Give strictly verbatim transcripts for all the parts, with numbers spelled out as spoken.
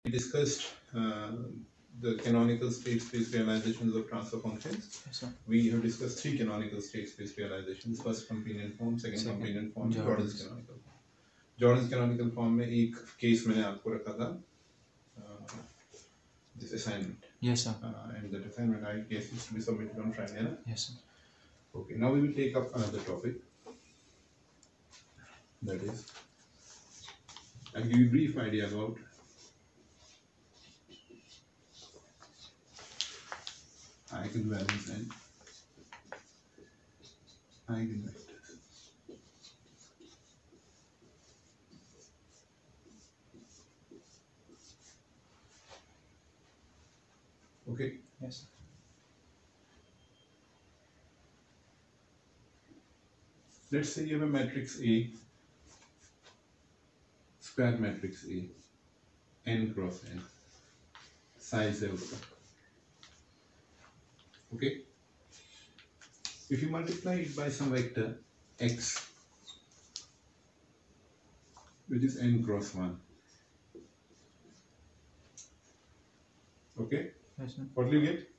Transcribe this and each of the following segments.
We discussed uh, the canonical state-space realizations of transfer functions. Yes, sir. We have discussed three canonical state-space realizations. First convenient form, second, Second, convenient form, Jordan's. Jordan's canonical form. Jordan's canonical form में एक case मैंने आपको रखा था uh, this assignment. Yes, sir. Uh, and the assignment I case is to be submitted on Friday, है ना? Yes, sir. Okay, now we will take up another topic. That is, I'll give you a brief idea about eigenvalues and eigenvectors. Okay. Yes, sir. Let's say you have a matrix A, square matrix A, n cross n, size है उसका. Okay. If you multiply it by some vector x, which is n cross one. Okay. Yes, sir. What do you get?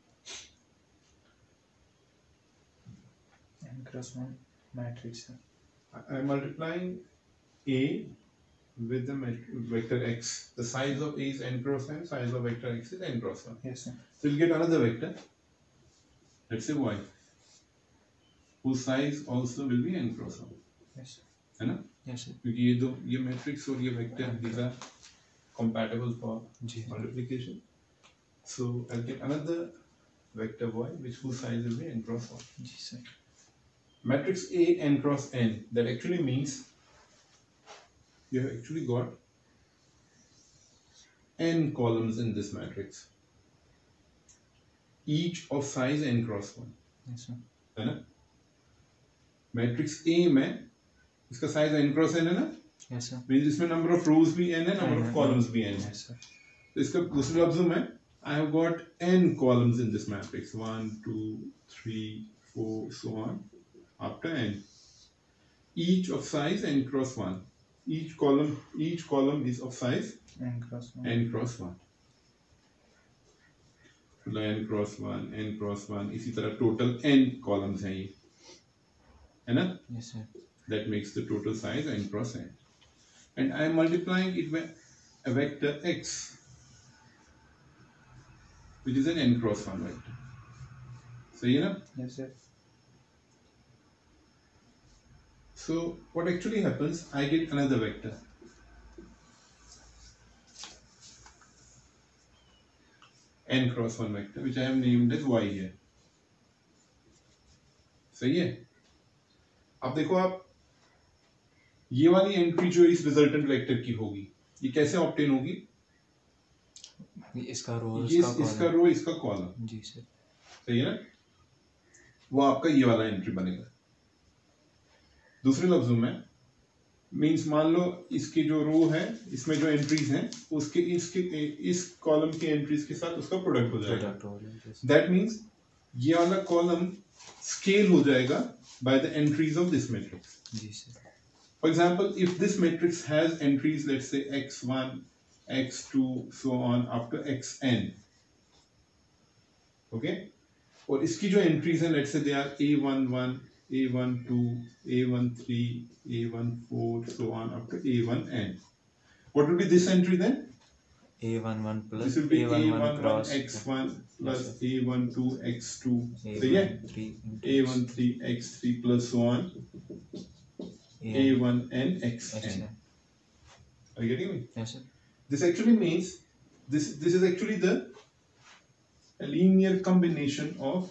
N cross one matrix, sir. I am multiplying A with the mat- vector x. The size of A is n cross n, size of vector x is n cross one. Yes, sir. So you'll get another vector, let's say y, whose size also will be n cross one. Yes, sir. है ना? Yes, sir. क्योंकि ये दो ये matrix और ये vector these are compatible for जी. multiplication. So I'll get another vector y which whose size will be n cross one. जी, sir. Matrix A n cross n, that actually means you have actually got n columns in this matrix, each of size n cross one. Yes, sir. है ना? Matrix A में इसका size n cross n है ना? Yes, sir. Means इसमें number of rows भी n है, number of columns भी n है. Yes, sir. तो इसका दूसरे लफ्जों में I have got n columns in this matrix, one, two, three, four, so on up to n. Each of size n cross one. Each column, each column is of size N cross one. n cross one. मतलब n cross one, n cross one, इसी तरह total n columns हैं ये, है ना? Yes, sir. That makes the total size n cross n. And I am multiplying it by a vector x, which is an n cross one vector. सही है ना? Yes, sir. So what actually happens, I get another vector. N cross one vector, which I have named as y here. सही है? अब देखो आप, ये वाली एंट्री जो इस रिजल्टेंट वेक्टर की होगी, ये कैसे ऑब्टेन होगी? इसका रो, ये इसका इसका रो, इसका कॉलम. जी, सर. सही है ना? वो आपका ये वाला एंट्री बनेगा. दूसरे लफ्जों में मींस मान लो इसकी जो रो है, इसमें जो एंट्रीज हैं, उसके इसके इस कॉलम की एंट्रीज के साथ उसका प्रोडक्ट हो जाएगा. दैट मींस ये वाला कॉलम स्केल हो जाएगा by the entries of this matrix. जी, sir. For example, if this matrix has entries, let's say x one, x two, so on up to xn, okay, और इसकी जो entries हैं, let's say they are a one one, a one two, a one three, a one four, so on up to a one n. What will be this entry then? A one one plus This will be A a one one one one cross x one plus Yes, a one two x two. A So yeah, one three a one three x three plus so on a one n x n. X. Are you getting me? Yes, sir. This actually means this this is actually the a linear combination of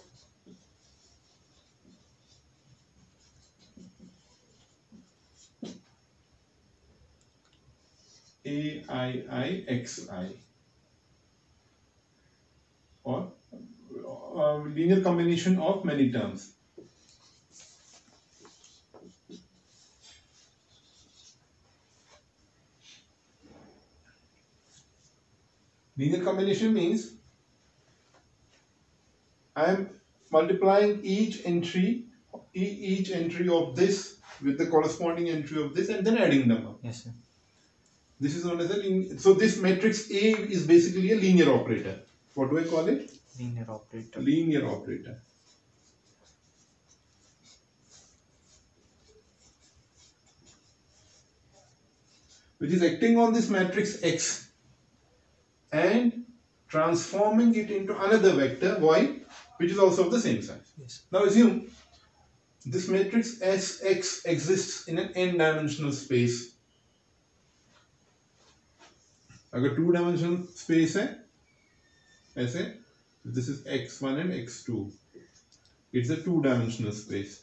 a I I x I or uh, linear combination of many terms. Linear combination means I am multiplying each entry, e- each entry of this with the corresponding entry of this, and then adding them up. Yes, sir. This is known as a linear. So this matrix A is basically a linear operator. What do I call it? Linear operator. Linear operator. Which is acting on this matrix X and transforming it into another vector Y, which is also of the same size. Yes. Now assume this matrix S X exists in an n-dimensional space. अगर two dimensional space है ऐसे, this is x one and x two. It's a two dimensional space.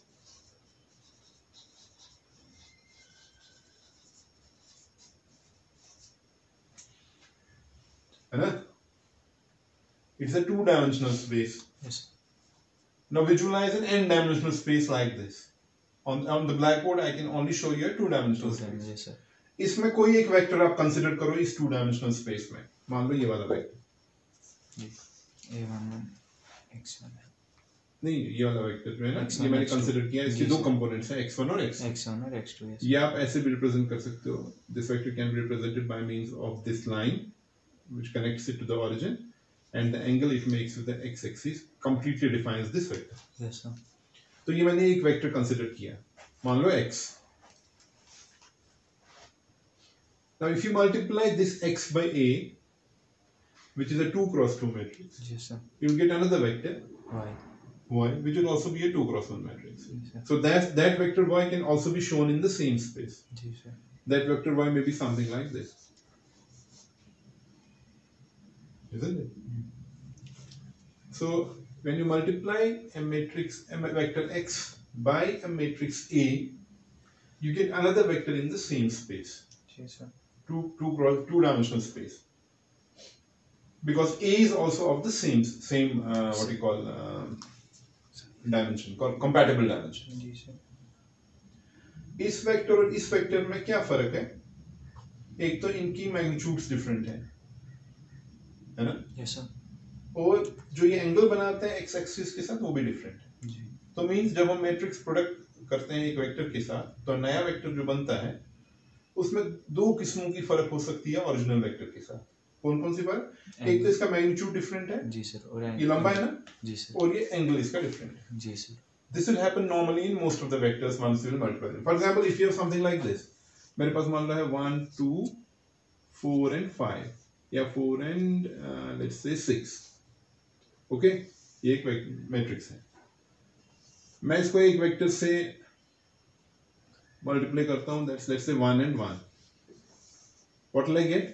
है ना? It's a two dimensional space. Yes. Now visualize an n dimensional space like this. On on the blackboard I can only show you a two dimensional space. Yes sir. इसमें कोई एक vector आप consider करो इस to dimensional space में, मान लो ये वाला vector a one one x one नहीं, ये वाला वेक्टर जो है ना, X ये one, मैंने X two. कंसिडर किया, इसके जी, दो सर. कंपोनेंट्स हैं एक्स वन और एक्स एक्स वन और एक्स टू. यस. ये आप ऐसे भी रिप्रेजेंट कर सकते हो. This vector can be represented by means of this line which connects it to the origin and the angle it makes with the x axis completely defines this vector. Yes sir. तो ये मैंने एक vector consider किया, मान लो x. Now if you multiply this x by a, which is a two cross two matrix, Yes sir. you will get another vector Y. y, which will also be a two cross one matrix. Yes sir. So that that vector y can also be shown in the same space. जी sir. That vector y may be something like this, isn't it? Mm. So when you multiply a matrix, a vector x by a matrix A, you get another vector in the same space. Yes sir. Two, two, cross, two dimensional space, because A is also of the same same uh, what you call uh, dimension, called compatible dimension. जी sir. इस vector और इस vector में क्या फर्क है? एक तो इनकी मैग्नीट्यूड्स डिफरेंट है, है ना? Yes sir. और जो ये एंगल बनाते हैं एक्स एक्सिस के साथ वो भी डिफरेंट है. जी. तो मींस जब हम मैट्रिक्स प्रोडक्ट करते हैं एक वेक्टर के साथ, तो नया वेक्टर जो बनता है उसमें दो किस्मों की फर्क हो सकती है ओरिजिनल वेक्टर के साथ. कौन कौन सी फर्क? एक तो इसका मैग्नीट्यूड डिफरेंट है, जी सर. और ये लंबा है ना, जी सर. और ये एंगल इसका डिफरेंट है. जी sir. This will happen normally in most of the vectors once you will multiply them. For example, if you have something like this, मेरे पास मान लो है one, two, four and five, या four and uh, let's say six. Okay, ये एक matrix है. मैं इसको एक वेक्टर से मल्टीप्लाई करता हूँ, that's let's say one and one. What will I get?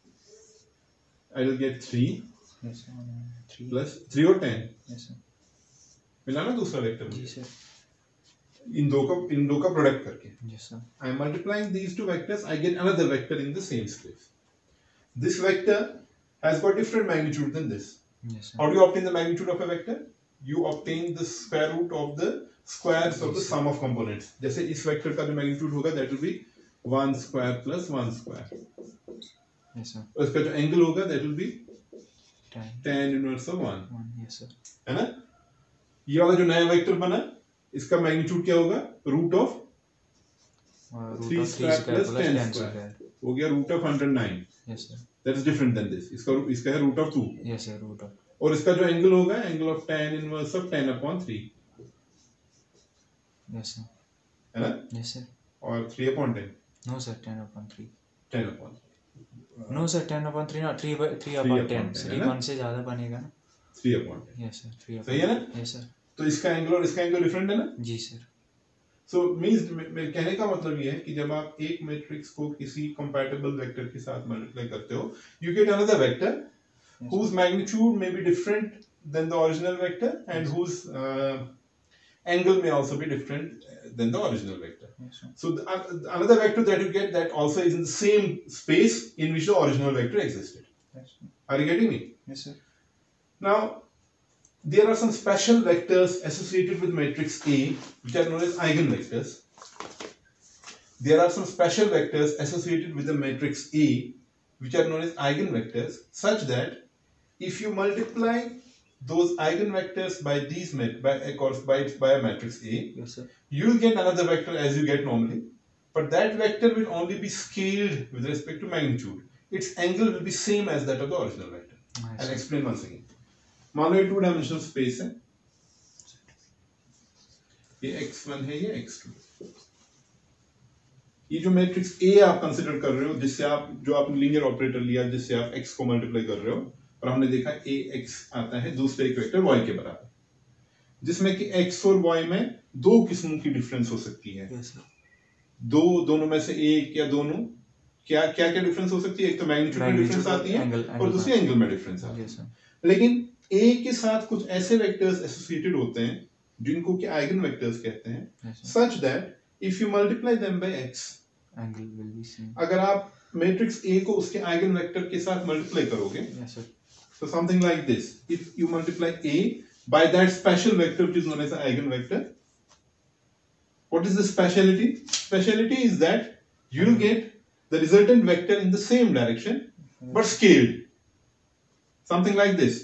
I will get three Yes sir. Three. plus three or ten. Yes sir. मिला ना दूसरा वेक्टर जी मुझे. सर. इन दो का इन दो का प्रोडक्ट करके. Yes sir. I am multiplying these two vectors, I get another vector in the same space. This vector has got different magnitude than this. Yes sir. How do you obtain the magnitude of a vector? You obtain the square root of the squares of the sum of components. जैसे इस vector का जो magnitude होगा, that will be one square plus one square. Yes sir. और इसका जो angle होगा, that will be Ten. tan inverse of one. One. Yes sir. है ना? ये वाला जो नया vector बना, इसका magnitude क्या होगा? Root of Uh, root three of three square square plus plus ten ten square. square. हो गया root of one hundred nine. Yes sir. That is different than this. इसका इसका है root of two. Yes sir. Root of. और इसका जो angle होगा, angle of tan inverse of ten upon three. Yes sir. है ना? Yes sir. और three upon ten. No sir. Ten upon three. ten upon No sir. Ten upon three. No. Three by three upon upon ten. ten, Three है ना? one से ज़्यादा बनेगा ना? three upon ten. Yes sir. Three upon. सही है ना? Yes sir. तो इसका एंगल और इसका एंगल डिफरेंट है ना? जी सर. सो मींस मेरे कहने का मतलब ये है कि जब आप एक मैट्रिक्स को किसी कंपैटिबल वेक्टर के साथ मल्टीप्लाई करते हो, you get another vector whose magnitude may be different than the original vector and whose uh, angle may also be different than the original vector. Yes sir. So the, uh, another vector that you get that also is in the same space in which the original vector existed. Yes sir. Are you getting me? Yes sir. Now, there are some special vectors associated with matrix A which are known as eigenvectors. There are some special vectors associated with the matrix A which are known as eigenvectors, such that if you multiply those eigenvectors by these met by a course by by a matrix A, Yes sir. you will get another vector as you get normally. but that vector will only be scaled with respect to magnitude. Its angle will be same as that of the original vector. I'll explain once again. मान लो ये to dimensional space है, ये x one है, ये x to. ये जो matrix A आप कंसिडर कर रहे हो, जिससे आप जो आपने लीनियर ऑपरेटर लिया, जिससे आप एक्स को मल्टीप्लाई कर रहे हो, और हमने देखा ए एक्स आता है दूसरे एक वेक्टर वाई के बराबर, जिसमें कि एक्स और वाई में दो किस्मों की डिफरेंस हो सकती है. yes, दो दोनों में से एक या दोनों, क्या क्या क्या डिफरेंस हो सकती है? एक तो मैग्नीट्यूड में डिफरेंस आती है angle, और दूसरी एंगल में डिफरेंस आती है. yes, लेकिन ए के साथ कुछ ऐसे वेक्टर्स एसोसिएटेड होते हैं जिनको कि आइगन वेक्टर्स कहते हैं, such that if you multiply them by x, angle will be same. अगर आप मैट्रिक्स ए को उसके आइगन वेक्टर के साथ मल्टीप्लाई करोगे, yes, so something like this, if you multiply a by that special vector which is known as the eigenvector, what is the speciality? Speciality is that you will get the resultant vector in the same direction but scaled, something like this,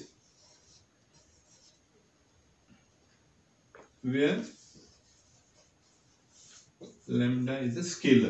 where lambda is a scalar.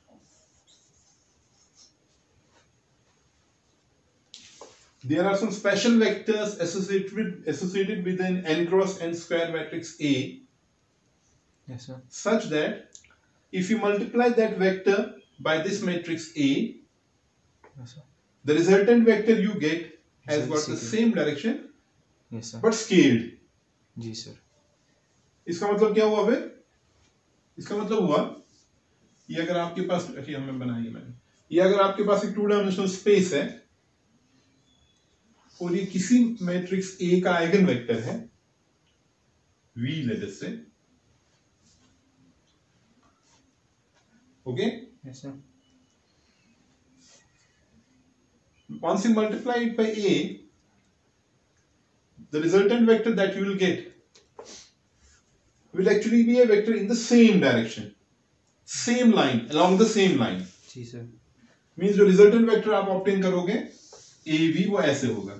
There are some special vectors associated with, associated with an n cross n square matrix A. Yes, sir. Such that if you multiply that vector by this matrix A, yes, sir, the resultant vector you get has got the same direction, yes, sir, but scaled. Ji sir. इसका मतलब क्या हुआ फिर? इसका मतलब हुआ, ये अगर आपके पास, अच्छा हमने बनाई है मैंने, ये अगर आपके पास एक टू डायमेंशनल स्पेस है और ये किसी मैट्रिक्स ए का आइगन वेक्टर है V, let us say, okay, yes sir. Once you multiply it by A, the resultant vector that you will get will actually be a vector in the same direction, same line, along the same line. जी sir. Means जो resultant vector आप obtain करोगे A V, वो ऐसे होगा.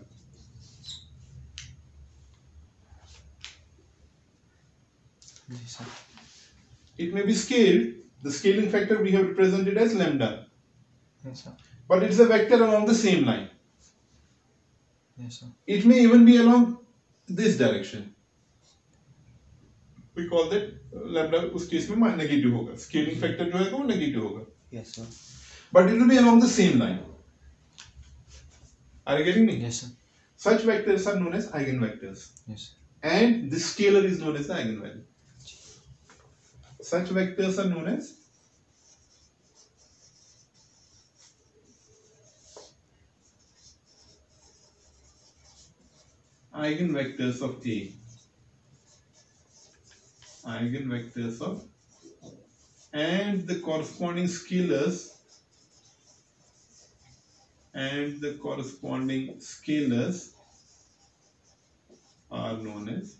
जी sir. It may be scaled. The scaling factor we have represented as lambda. Yes, sir. But it is a vector along the same line. Yes, sir. It may even be along this direction. We call that uh, lambda. उस case में negative होगा. Scaling factor जो है वो negative होगा. Yes, sir. But it will be along the same line. Are you getting me? Yes, sir. Such vectors are known as eigenvectors. Yes, sir. And this scalar is known as the eigenvalue. Such vectors are known as eigenvectors of A. Eigenvectors of, and the corresponding scalars and the corresponding scalars are known as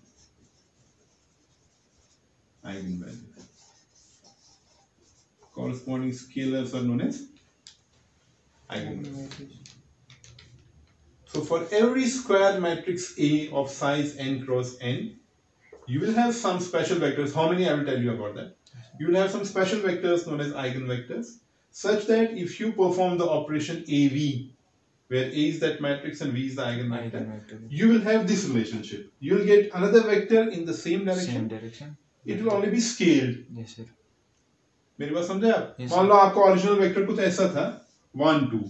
eigenvalues. Corresponding scalars are known as eigenvalues. So for every square matrix A of size n cross n, you will have some special vectors. How many? I will tell you about that. You will have some special vectors known as eigenvectors, such that if you perform the operation A V, where A is that matrix and V is the eigenvector, eigenvector, you will have this relationship. You will get another vector in the same direction. Same direction. It will only be scaled. Yes, sir. मेरी बात समझे आप? yes, मान लो आपका original vector कुछ ऐसा था one two,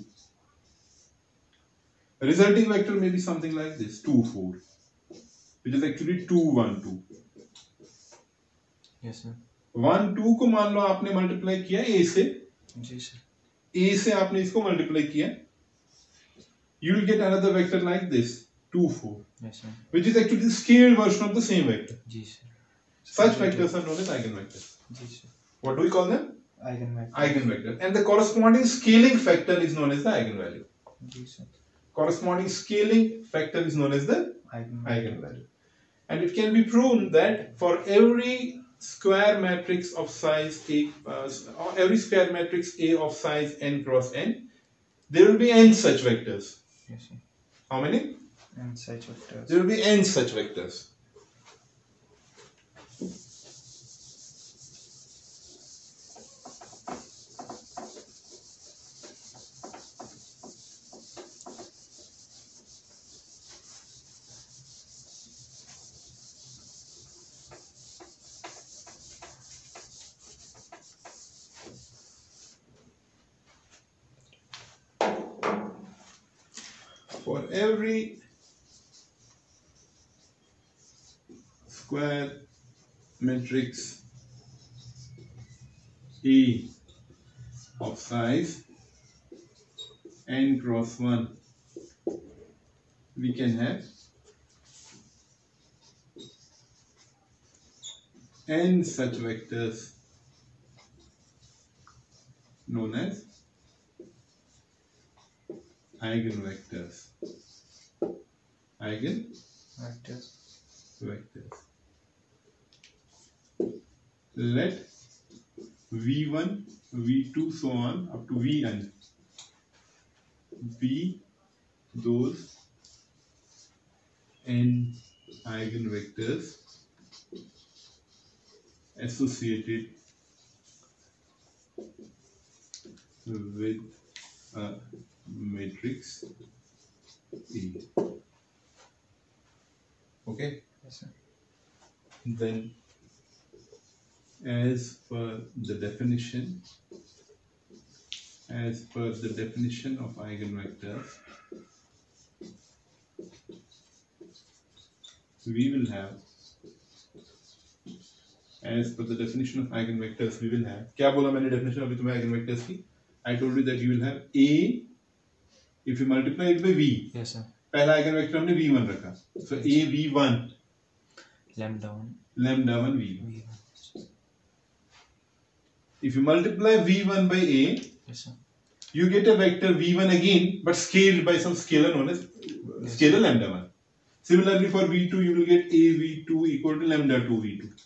resulting vector में be something like this two four, which is actually two one two. yes sir. One two को मान लो आपने मल्टीप्लाई किया A से, जी सर, A से आपने इसको मल्टीप्लाई किया, you will get another vector like this two four, yes sir, which is actually the scaled version of the same vector. जी sir. Such vectors are known as eigenvectors. जी sir. What do we call them? Eigenvector. Eigenvector. And the corresponding scaling factor is known as the eigenvalue. जी sir. Corresponding scaling factor is known as the eigenvalue. eigenvalue. And it can be proven that for every square matrix of size A, uh, or every square matrix A of size n cross n, there will be n such vectors. Yes, sir. How many? N such vectors. There will be n such vectors. for every square matrix A of size n cross one, we can have n such vectors known as eigenvectors. Eigenvectors. Vectors. Let v one, v two, so on up to vn be those n eigenvectors associated with a matrix A. Okay? Yes, sir. Then, as per the definition, as per the definition of eigenvectors, we will have, as per the definition of eigenvectors, we will have, क्या बोला मैंने definition अभी तुम्हें eigenvectors की? I told you that you will have A if you multiply it by V. Yes, sir. पहला eigenvector हमने V one रखा, so A V one, Lambda one. lambda one V one. V one. If you multiply V one by A, Yes, sir. you get a vector V one again, but scaled by some scalar known as Yes. scalar lambda one. Similarly, for V two, you will get A V two equal to lambda two V two.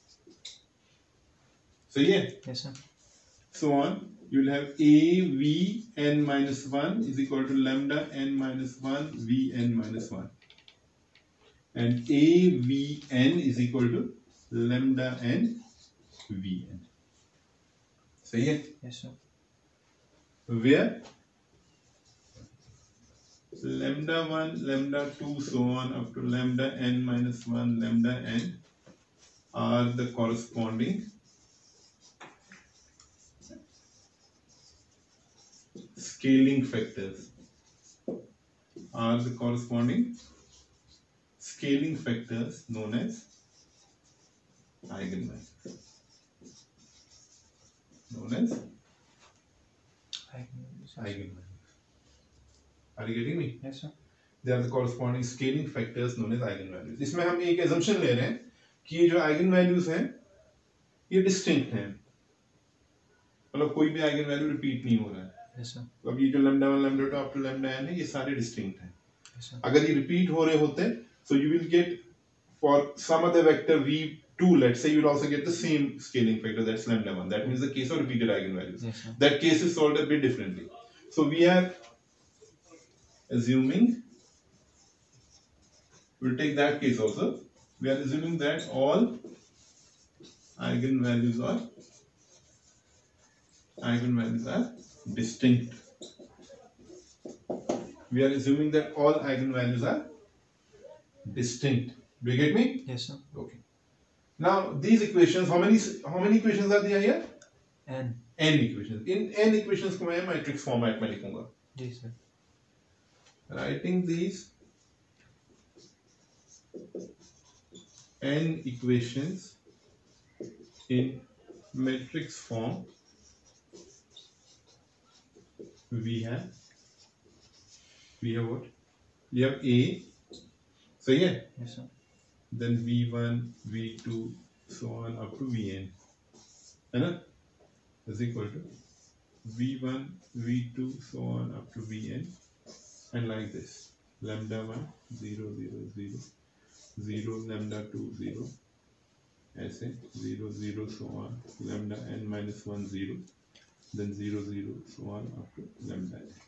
So yeah. Yes, sir. So on, you will have A V n minus one is equal to lambda n minus one V n minus one, and A V n is equal to lambda n V n. So yeah. Yes, sir. Where lambda one, lambda two, so on up to lambda n minus one, lambda n are the corresponding scaling factors, are the corresponding scaling factors known as eigenvectors. Known as Eigenvalues. eigenvalues. Are you getting me? Yes, sir. They are the corresponding scaling factors known as eigenvalues. इसमें हम एक assumption ले रहे हैं कि ये जो eigenvalues हैं ये distinct हैं, मतलब कोई भी eigenvalue repeat नहीं हो रहा है. Yes, sir. तो अब ये जो lambda one, lambda two up to lambda n है ये सारे distinct हैं. Yes, sir. अगर ये repeat हो रहे होते so you will get for some other vector v two, let's say, you will also get the same scaling factor, that's lambda one. That means the case of repeated eigenvalues. Yes, sir. That case is solved a bit differently. So we are assuming, we'll take that case also. We are assuming that all eigenvalues are eigenvalues are distinct. We are assuming that all eigenvalues are distinct. Do you get me? Yes, sir. Okay. Now these equations, how many how many equations are there here? N. N equations. In n equations को मैं matrix format में लिखूंगा. Yes, sir. Writing these n equations in matrix form, we have we have what? We have A. So yeah. Yes, sir. Then V one, V two, so on up to Vn. है ना? Is equal to V one, V two, so on up to Vn, and like this. Lambda one, zero, zero, zero, zero, lambda two, zero, ऐसे zero, zero, so on, lambda n minus one, zero, then zero, zero, so on up to lambda n.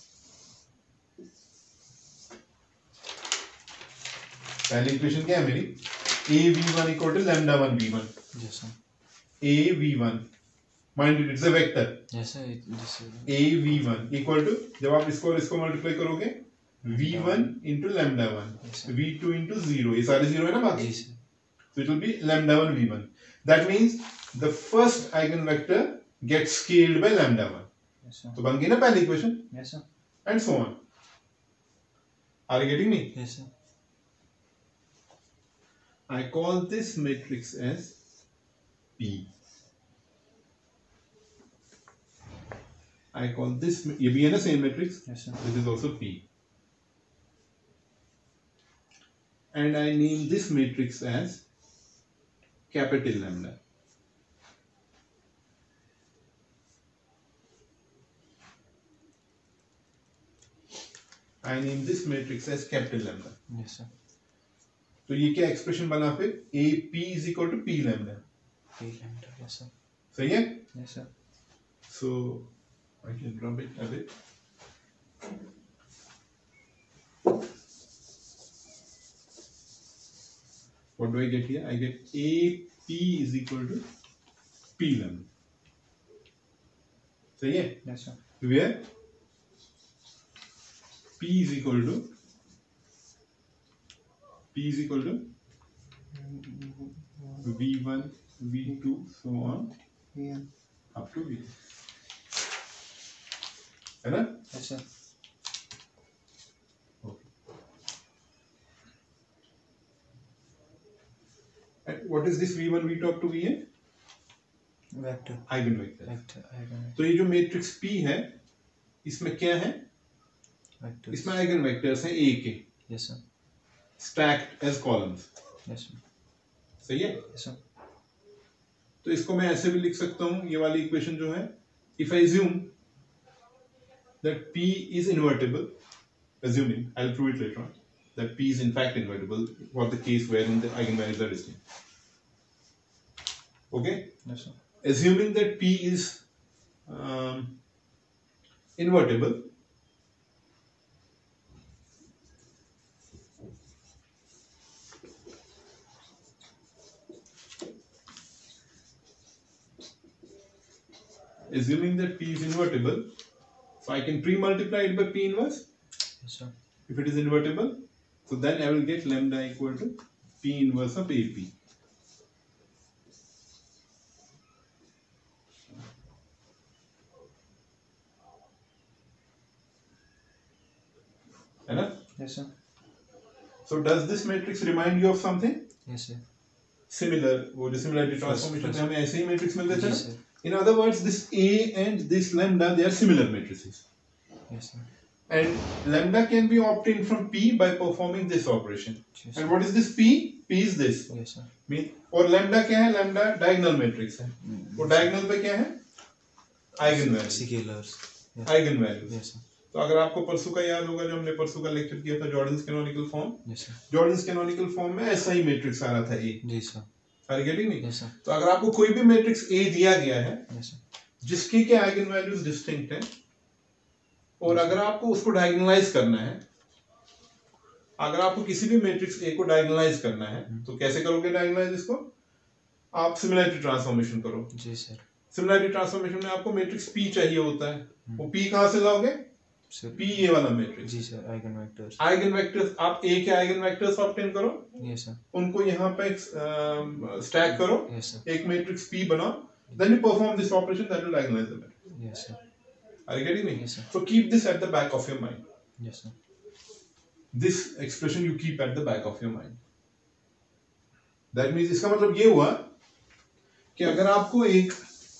पहली equation क्या है मेरी? A V one equal to lambda one V one. Yes, sir. A V one, mind it, it's a vector. Yes, sir. It, this is. A V one equal to, जब आप इसको और इसको multiply करोगे, V one into lambda one, Yes, sir. V two into zero, ये सारे zero है ना बाकी? Yes, sir. So it will be lambda one V one. That means the first eigenvector gets scaled by lambda one. Yes, sir. तो बन गई ना पहली equation, Yes, sir. and so on. Are you getting me? Yes, sir. I call this matrix as P. I call this, ये भी है ना same matrix? Yes, sir. This is also P. And I name this matrix as capital lambda. I name this matrix as capital lambda. Yes, sir. तो ये क्या expression बना फिर? A P is equal to P lambda. P lambda. Yes, sir. सही है? Yes, sir. So I can rub it a bit. What do I get here? I get A P is equal to P lambda. सही है? Yes, sir. Where P is equal to P is equal to V one, V two, so on Yeah. up to V. है ना? Yes, sir. Okay. And what is this V one, V two up to V n? Vector. Eigenvector. Vector. Eigenvector. तो ये जो matrix P है, इसमें क्या है? Vector. इसमें आइगन हैं A के, Yes, sir. stacked as columns. Yes, sir. सही है? Yes, sir. तो इसको मैं ऐसे भी लिख सकता हूँ, ये वाली इक्वेशन जो है, if I assume that P is invertible, assuming, I'll prove it later on, that P is in fact invertible for the case wherein the eigenvalues are distinct. Okay? Yes, sir. Assuming that P is um, invertible, assuming that P is invertible, so I can pre-multiply it by P inverse. Yes, sir. If it is invertible, so then I will get lambda equal to P inverse of A P. है ना? Yes, sir. So does this matrix remind you of something? Yes, sir. Similar, वो जो similarity First- transformation first- से हमें ऐसे ही matrix मिलते थे Yes, ना? sir. In other words, this A and this lambda, they are similar matrices. Yes, sir. And lambda can be obtained from P by performing this operation. Yes, And sir. what is this P? P is this. Yes, sir. Mean, और lambda क्या है? Lambda diagonal matrix है. वो diagonal पे क्या है? Eigenvalues. Scalars. Yes. Eigenvalues. Yes, sir. तो अगर आपको परसों का याद होगा, जो हमने परसों का लेक्चर किया था Jordan's canonical form, Yes, sir. Jordan's canonical form में ऐसा ही मैट्रिक्स आ रहा था A. Ji sir. Are you getting me? Yes, sir. तो अगर आपको कोई भी मैट्रिक्स A दिया गया है Yes, sir. जिसके के आइगन वैल्यूज डिस्टिंक्ट हैं, और अगर आपको उसको डायगोनलाइज करना है, अगर आपको किसी भी मैट्रिक्स A को डायगोनलाइज करना है, तो कैसे करोगे डायगोनलाइज इसको? आप सिमिलैरिटी ट्रांसफॉर्मेशन करो. जी सर. सिमिलैरिटी ट्रांसफॉर्मेशन में आपको मैट्रिक्स P चाहिए होता है. वो P कहाँ से लाओगे? सर. P ये वाला मैट्रिक्स. जी sir. Eigenvectors. Eigenvectors, आप A के आइगन वेक्टर्स ऑब्टेन करो, यस सर. उनको यहाँ पे स्टैक करो, यस सर. एक मैट्रिक्स P बनाओ, then you perform this operation that will diagonalize the matrix. Yes sir. Are you getting me? Yes, sir. So keep this at the back of your mind. Yes sir. This expression you keep at the back of your mind. That means इसका मतलब ये हुआ कि अगर आपको एक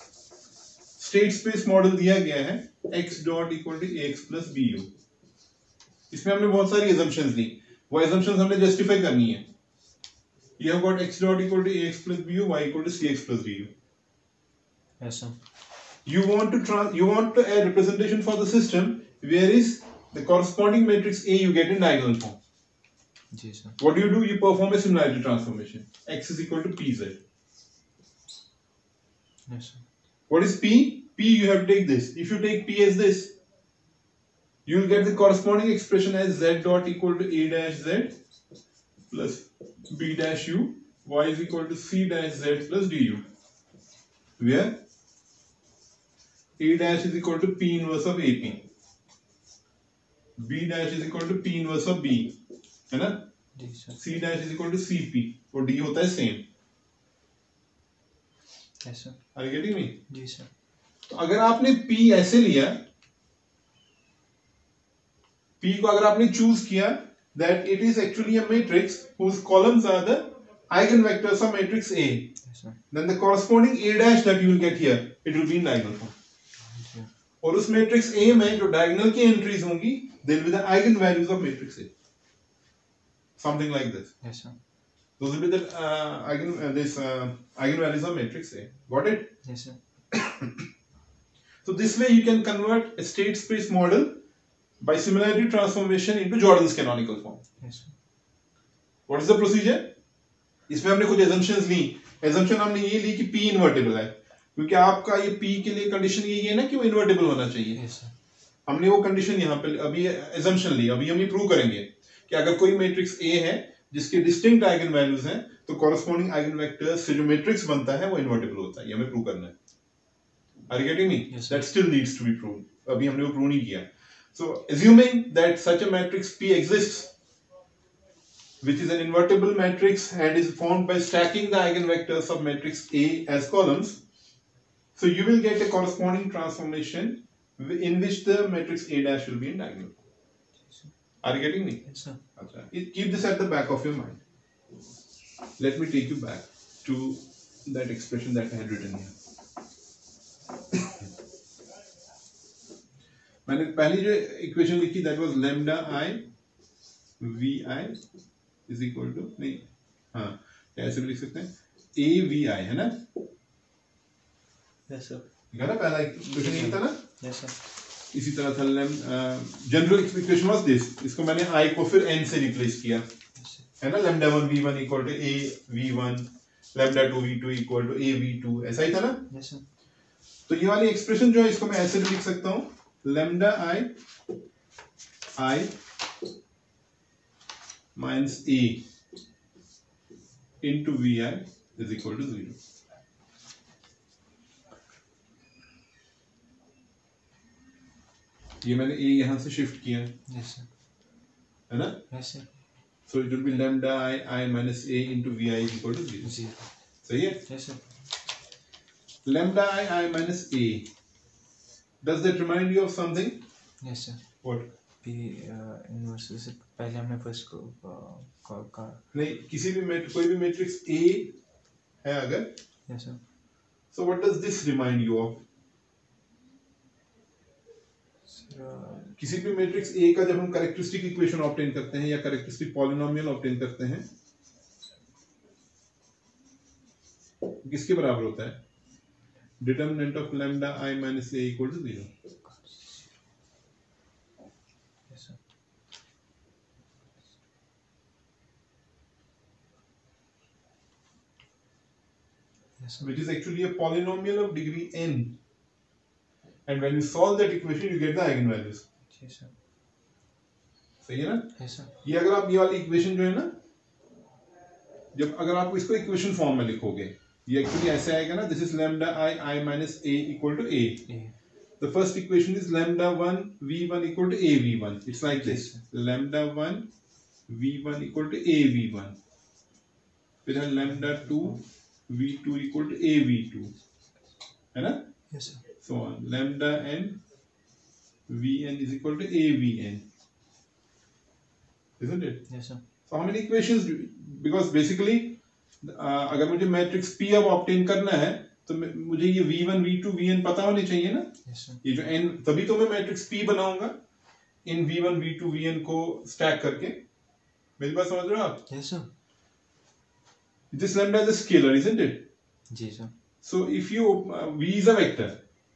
state space model दिया गया है x dot equal to ax plus B u, इसमें हमने बहुत सारी assumptions ली, वो assumptions हमने justify करनी है. You have got x dot equal to ax plus bu, y equal to cx plus du. Yes sir. You want to trans you want to add representation for the system where is the corresponding matrix A you get in diagonal form. जी sir. What do you do? You perform a similarity transformation. X is equal to pz. Yes sir. What is P? P you have to take this. If you take P as this, you will get the corresponding expression as z dot equal to a dash z plus b dash u, y is equal to c dash z plus du, where a dash is equal to P inverse of A P, b dash is equal to P inverse of B, है ना? जी sir. c dash is equal to C P और d होता है same. Yes sir. Are you getting me? जी sir. तो अगर आपने P ऐसे लिया, P को अगर आपने चूज किया that it is actually a matrix whose columns are the eigenvectors of matrix A. Yes, sir. Then the corresponding A dash that you will get here, it will be in diagonal form. Yes, और उस matrix A में जो diagonal की entries होंगी, they will be the eigenvalues of matrix A. Something like this. yes, sir. Those will be the uh, eigen uh, this uh, eigenvalues of matrix A. Got it? Yes, sir. So this way you can convert a state space model by similarity transformation into Jordan's canonical form. Yes, sir. What is the procedure? इसमें हमने कुछ assumptions ली. Assumption हमने ये ली कि P invertible है, क्योंकि आपका ये P के लिए condition यही है ना कि वो invertible होना चाहिए. Yes, sir. हमने वो condition यहाँ पे अभी assumption ली. अभी हम ये prove करेंगे कि अगर कोई matrix A है जिसके distinct eigenvalues हैं, तो corresponding eigenvectors से जो matrix बनता है वो invertible होता है. ये हमें prove करना है. Are you getting me? Yes, that still needs to be proved. अभी हमने वो prove नहीं किया. So assuming that such a matrix P exists, which is an invertible matrix and is formed by stacking the eigenvectors of matrix A as columns, so you will get a corresponding transformation in which the matrix A dash will be in diagonal. Are you getting me? Yes, sir. Okay. Keep this at the back of your mind. Let me take you back to that expression that I had written here. मैंने पहली जो equation लिखी that was lambda I V I is equal to नहीं हाँ ऐसे भी लिख सकते हैं A V I है ना? Yes, sir. लिखा ना पहला इक्वेशन यही था ना? Yes, sir. इसी तरह था लैम जनरल इक्वेशन वाज दिस. इसको मैंने I को फिर N से रिप्लेस किया है ना? lambda one V one equal to A V one, lambda two V two equal to A V two, ऐसा ही था ना? Yes, sir. तो ये वाली एक्सप्रेशन जो है इसको मैं ऐसे भी लिख सकता हूँ lambda I I minus A into V I is equal to zero. ये मैंने A यहाँ से शिफ्ट किया Yes, sir. है ना? Yes, sir. So it will be lambda I I minus A into V I is equal to zero. Zero. सही है? Yes, sir. Lambda I I minus A. Does that remind you of something? Yes, sir. What? P uh, inverse से पहले हमने first को का का नहीं किसी भी मैट्रिक्स कोई भी मैट्रिक्स A है अगर Yes, sir. so what does this remind you of? Sir, uh, किसी भी मैट्रिक्स A का जब हम कैरेक्टरिस्टिक इक्वेशन ऑब्टेन करते हैं या कैरेक्टरिस्टिक पॉलिनोमियल ऑब्टेन करते हैं किसके बराबर होता है? Determinant of lambda I minus A equal to zero. yes, sir. Yes, sir. Which is actually a polynomial of degree n. And when you solve that equation, you get the eigenvalues. Yes, sir. सही है ना? Yes, sir. ये अगर आप ये वाली equation जो है ना, जब अगर आप इसको इक्वेशन फॉर्म में लिखोगे, ये एक्चुअली ऐसे आएगा ना, this is lambda I I minus A equal to A. A. The first equation is lambda one V one equal to A V one. It's like this. Yes, Lambda one V one equal to A V one. फिर है lambda two V two equal to A V two. है ना? Yes, sir. So on. Lambda n Vn is equal to A V n. Isn't it? Yes, sir. So how many equations? Do, because basically uh, अगर मुझे matrix P अब obtain करना है तो मुझे ये V one V two V n पता होने चाहिए ना? Yes, sir. ये जो n तभी तो मैं मैट्रिक्स P बनाऊंगा इन V one V two V n को स्टैक करके. मेरी बात समझ रहे हो आप? Yes, sir. This lambda is a scalar, isn't it? जी sir. So if you uh, V is a vector,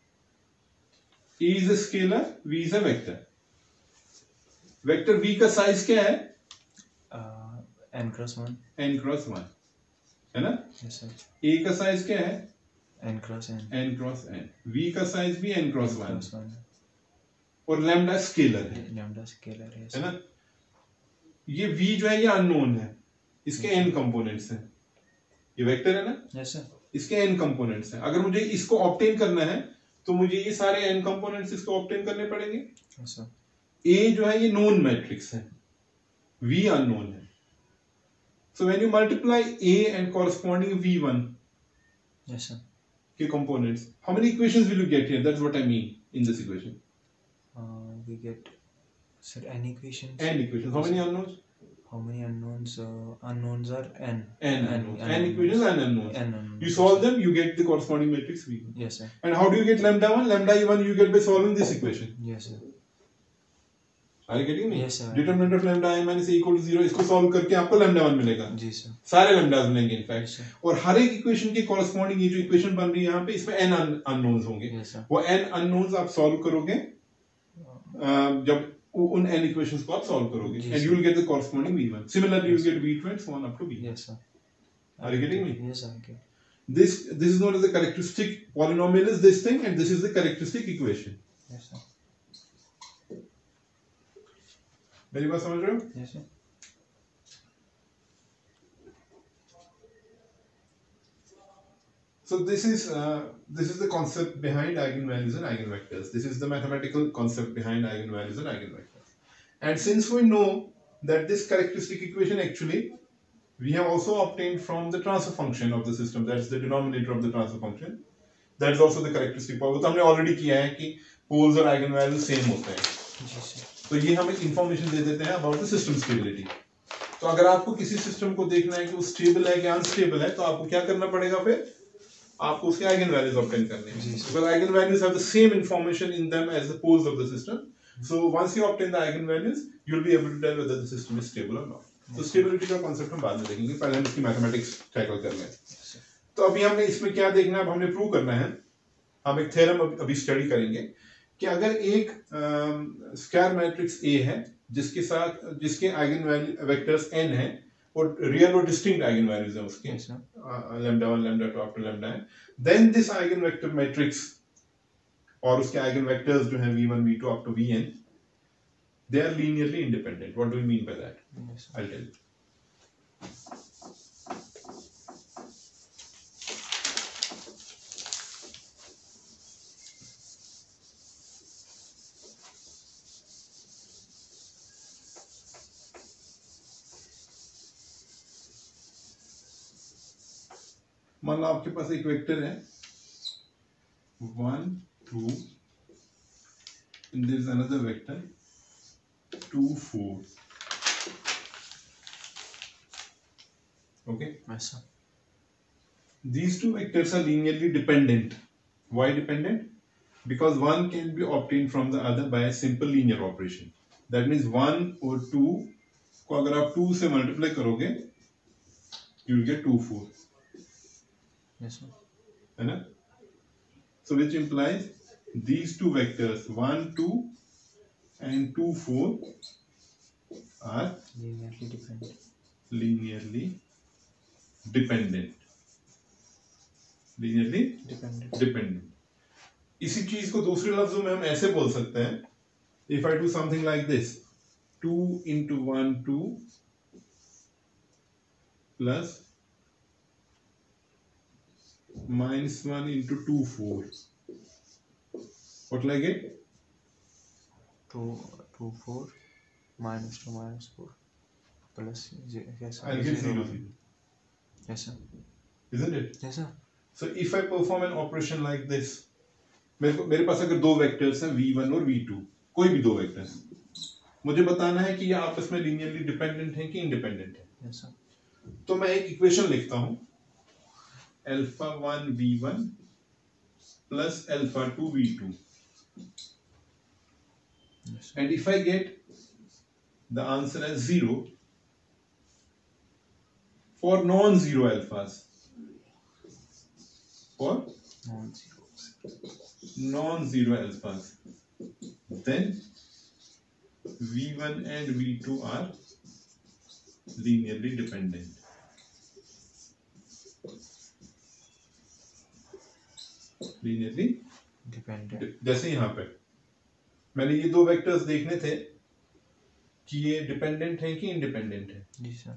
E is a scalar, V is a vector. Vector V का साइज क्या है? Uh, n cross one. n cross one है ना? Yes, sir. A का size क्या है? n cross n. n cross n. V का size भी n cross one Cross one. और लैम्डा स्केलर है Lambda scalar है. है ना? ये V जो है ये अननोन है, इसके n कंपोनेंट्स हैं. ये वेक्टर है ना? Yes, sir. इसके n कंपोनेंट्स हैं. अगर मुझे इसको ऑब्टेन करना है तो मुझे ये सारे n कंपोनेंट्स इसको ऑब्टेन करने पड़ेंगे. Yes, sir. A जो है ये नोन मैट्रिक्स है, V अननोन है. So when you multiply A and corresponding V one Yes, sir. के components, how many equations will you get here? That's what I mean in this equation. Uh, we get sir n equations. N equations. How many unknowns? how many unknowns? Uh, unknowns are n. N unknowns. N equations and unknowns. N unknowns. You solve them, you get the corresponding matrix V one. Yes, sir. And how do you get lambda one? Lambda one you get by solving this equation. Yes, sir. Are you getting me? Yes, sir. Determinant of lambda I minus a equal to zero, इसको solve करके आपको lambda one मिलेगा. जी sir. सारे lambdas मिलेंगे in fact. Yes, sir. और हर एक equation के corresponding ये जो equation बन रही है यहाँ पे इसमें n unknowns होंगे. Yes, sir. वो n unknowns आप solve करोगे जब उन n equations को आप solve करोगे. Yes, and you will get the corresponding V one. Similarly, you will get V two and so on up to V. Yes, sir. Are you getting me? Yes, sir. Okay. This this is known as the characteristic polynomial is this thing, and this is the characteristic equation. Yes, sir. मेरी बात समझ रहे हो? Yes, sir. So this is uh, this is the concept behind eigenvalues and eigenvectors. This is the mathematical concept behind eigenvalues and eigenvectors. And since we know that this characteristic equation actually we have also obtained from the transfer function of the system, that's the denominator of the transfer function. That is also the characteristic power. तो हमने already किया है कि poles और eigenvalues same होते हैं. जी sir. तो ये हमें information दे देते हैं about the system stability. तो अगर आपको किसी सिस्टम को देखना है कि वो स्टेबल है कि अनस्टेबल है, तो आपको क्या करना पड़ेगा फिर? आपको उसके eigenvalues obtain करने हैं. Because eigenvalues have the same information in them as the poles of the system. So once you obtain the eigenvalues, you will be able to tell whether the system is stable or not. तो stability का concept हम बाद में देखेंगे, पहले हम इसकी mathematics tackle कर लें. तो अभी हमने इसमें क्या देखना है, अब हमने प्रूव करना है. हम एक थ्योरम अभी स्टडी करेंगे कि अगर एक स्क्वायर मैट्रिक्स ए है जिसके साथ जिसके आइगन वेक्टर्स n है और रियल और डिस्टिंक्ट आइगन वैल्यूज हैं उसके lambda one lambda two up to lambda है, then this eigenvector matrix और उसके आइगन वेक्टर्स जो हैं V one V two up to V n, they are linearly independent. What do we mean by that? Yes, I'll tell you. मान लो आपके पास एक vector है one two, and there is another vector two four. Okay. Yes, sir. These two vectors are linearly dependent. Why dependent? Because one can be obtained from the other by a simple linear operation. That means one और two को अगर आप two से multiply करोगे, you will get two four. Yes, sir. है ना? So which implies these two vectors one two and two four are linearly dependent. Linearly dependent. Linearly dependent. dependent. इसी चीज को दूसरे लफ्जों में हम ऐसे बोल सकते हैं, if I do something like this, two into one two plus minus one into two four. What will I get? Two two four minus two minus four plus zero. Yes, sir. I'll get zero zero. Yes, sir. Isn't it? Yes, sir. So if I perform an operation like this, मेरे को मेरे पास अगर दो vectors हैं V one और V two, कोई भी दो वेक्टर्स, मुझे बताना है कि ये आपस में लीनियरली डिपेंडेंट हैं कि इंडिपेंडेंट है. Yes, sir. तो मैं एक इक्वेशन लिखता हूँ, alpha one V one plus alpha two we two. Yes, sir. And if I get the answer as zero for non-zero alphas, for Non-zero. non-zero alphas, then V one and V two are linearly dependent. Linearly Dependent. जैसे यहाँ पे मैंने ये दो vectors देखने थे कि ये डिपेंडेंट हैं कि इंडिपेंडेंट हैं. जी सर.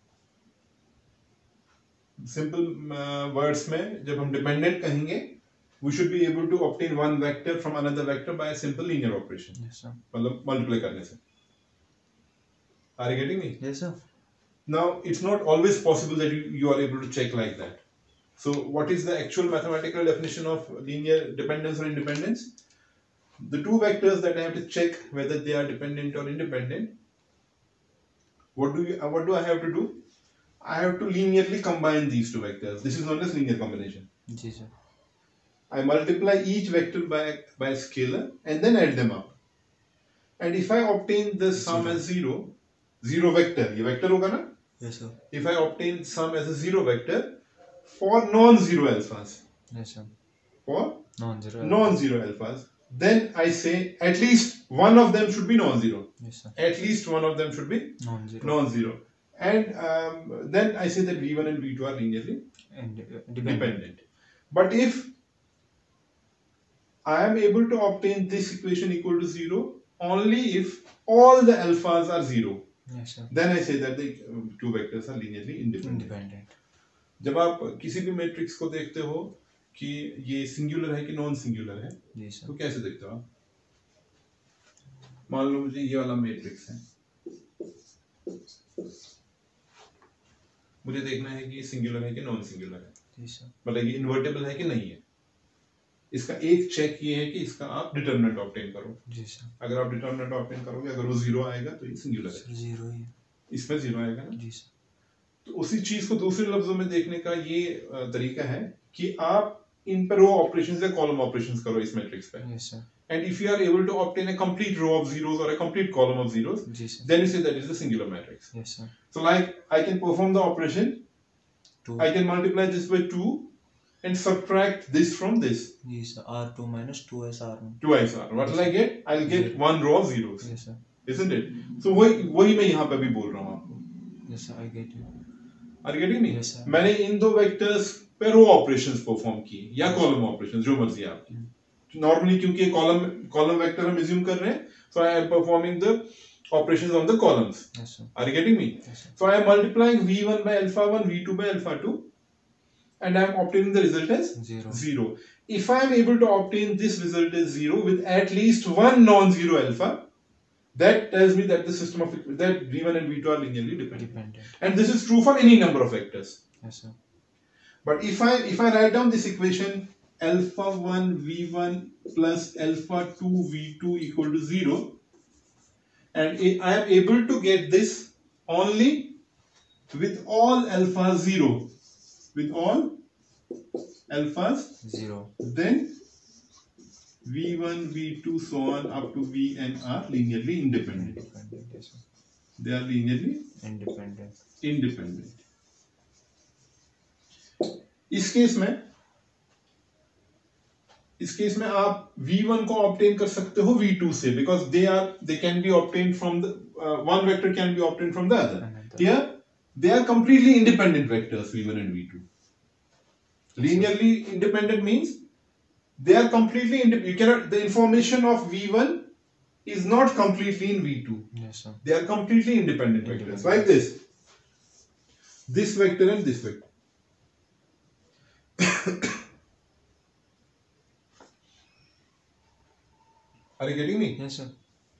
सिंपल वर्ड्स uh, में जब हम डिपेंडेंट कहेंगे, we should be able to obtain one vector from another vector by a simple linear operation. Yes, sir. मतलब मल्टीप्लाई करने से. Are you getting me? Yes, sir. Now it's not always possible that you, you are able to check like that. So what is the actual mathematical definition of linear dependence or independence? The two vectors that I have to check whether they are dependent or independent what do you uh, what do I have to do? I have to linearly combine these two vectors. This is known as linear combination. जी sir. I multiply each vector by by scalar and then add them up. And if I obtain the sum Zero. as zero, zero vector, ये vector होगा ना? Yes sir. If I obtain sum as a zero vector for non-zero alphas, Yes sir. for Non-zero. non-zero alphas, then I say at least one of them should be non-zero. Yes sir. At least one of them should be Non-zero. non-zero. And um, then I say that V one and V two are linearly And uh, dependent. dependent. But if I am able to obtain this equation equal to zero only if all the alphas are zero, Yes sir. then I say that the um, two vectors are linearly independent. Independent. जब आप किसी भी matrix को देखते हो कि ये singular है कि नॉन सिंगुलर है, जी सर. तो कैसे देखते हो आप? मान लो मुझे ये वाला मैट्रिक्स है, मुझे देखना है कि ये सिंगुलर है कि नॉन सिंगुलर है, जी सर. मतलब ये इन्वर्टेबल है कि नहीं है. इसका एक चेक ये है कि इसका आप डिटरमिनेंट ऑब्टेन करो. जी सर. अगर आप डिटरमिनेंट ऑब्टेन करोगे, अगर वो जीरो आएगा तो ये सिंगुलर है, सर जीरो ही है. इसमें जीरो आएगा ना. जी सर. तो उसी चीज को दूसरे लफ्जों में देखने का ये अ, तरीका है कि आप इन पर रो ऑपरेशंस या कॉलम ऑपरेशंस करो इस मैट्रिक्स पे. Yes sir. And if you are able to obtain a complete row of zeros or a complete column of zeros, जी sir. then you say that is a singular matrix. Yes sir. So like I can perform the operation, Two. I can multiply this by two and subtract this from this. जी sir. R two minus two S R one. twice r. What will I get? I'll get one row of zeros. Yes sir. Isn't it? So वही वही मैं यहाँ पे भी बोल रहा हूँ आपको. Yes sir. I get you. Are you getting me? Yes sir. मैंने इन दो वेक्टर्स पे रो ऑपरेशंस परफॉर्म किए या कॉलम ऑपरेशंस, जो मर्जी आपकी. नॉर्मली क्योंकि कॉलम कॉलम वेक्टर हम अज्यूम कर रहे हैं, so I am performing the operations on the columns. Yes sir. Are you getting me? Yes sir. So I am multiplying V one by alpha one, V two by alpha two, and I am obtaining the result as Zero. zero. If I am able to obtain this result as zero with at least one non-zero alpha, that tells me that the system of that V one and V two are linearly dependent. Dependent. And this is true for any number of vectors. Yes sir. But if I if I write down this equation, alpha one V one plus alpha two V two equal to zero, and I am able to get this only with all alpha zero, with all alphas, Zero. then V one, V two, so on up to Vn are linearly independent. Independent. Yes sir. They are linearly Independent. independent. इस case में इस case में आप V one को obtain कर सकते हो V two से, because they are they can be obtained from the uh, one vector can be obtained from the other. Another. Here they are completely independent vectors, V one and V two. Linearly independent means they are completely independent. You cannot, the information of V one is not completely in V two. Yes sir. They are completely independent vectors, like this. This vector and this vector. Are you getting me? Yes sir.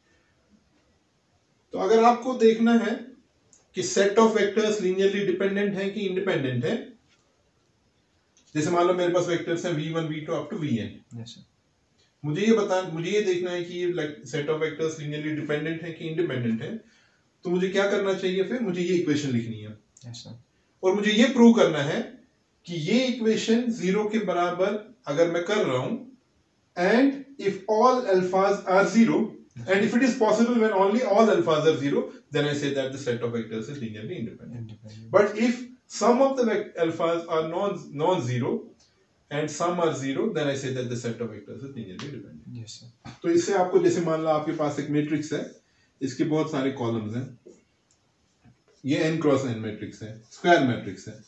तो अगर आपको देखना है कि set of vectors linearly dependent है कि independent है, जैसे मान लो मेरे पास वेक्टर्स हैं V one, V two up to Vn. Yes sir. मुझे ये बता मुझे ये देखना है कि ये set of vectors linearly dependent है कि इंडिपेंडेंट है, तो मुझे क्या करना चाहिए? फिर मुझे ये इक्वेशन लिखनी है. Yes sir. और मुझे ये प्रूव करना है कि ये इक्वेशन जीरो के बराबर अगर मैं कर रहा हूं, and if all alphas are zero, and if it is possible when only all alphas are zero, then I say that the set of vectors is linearly independent. Independent. But if some of the vec- alphas are non non-zero and some are zero, then I say that the set of vectors is linearly independent. Yes sir. तो इससे आपको, जैसे मान लो आपके पास एक matrix है, इसके बहुत सारे कॉलम्स हैं, ये n क्रॉस n मैट्रिक्स है, स्क्वायर मैट्रिक्स है.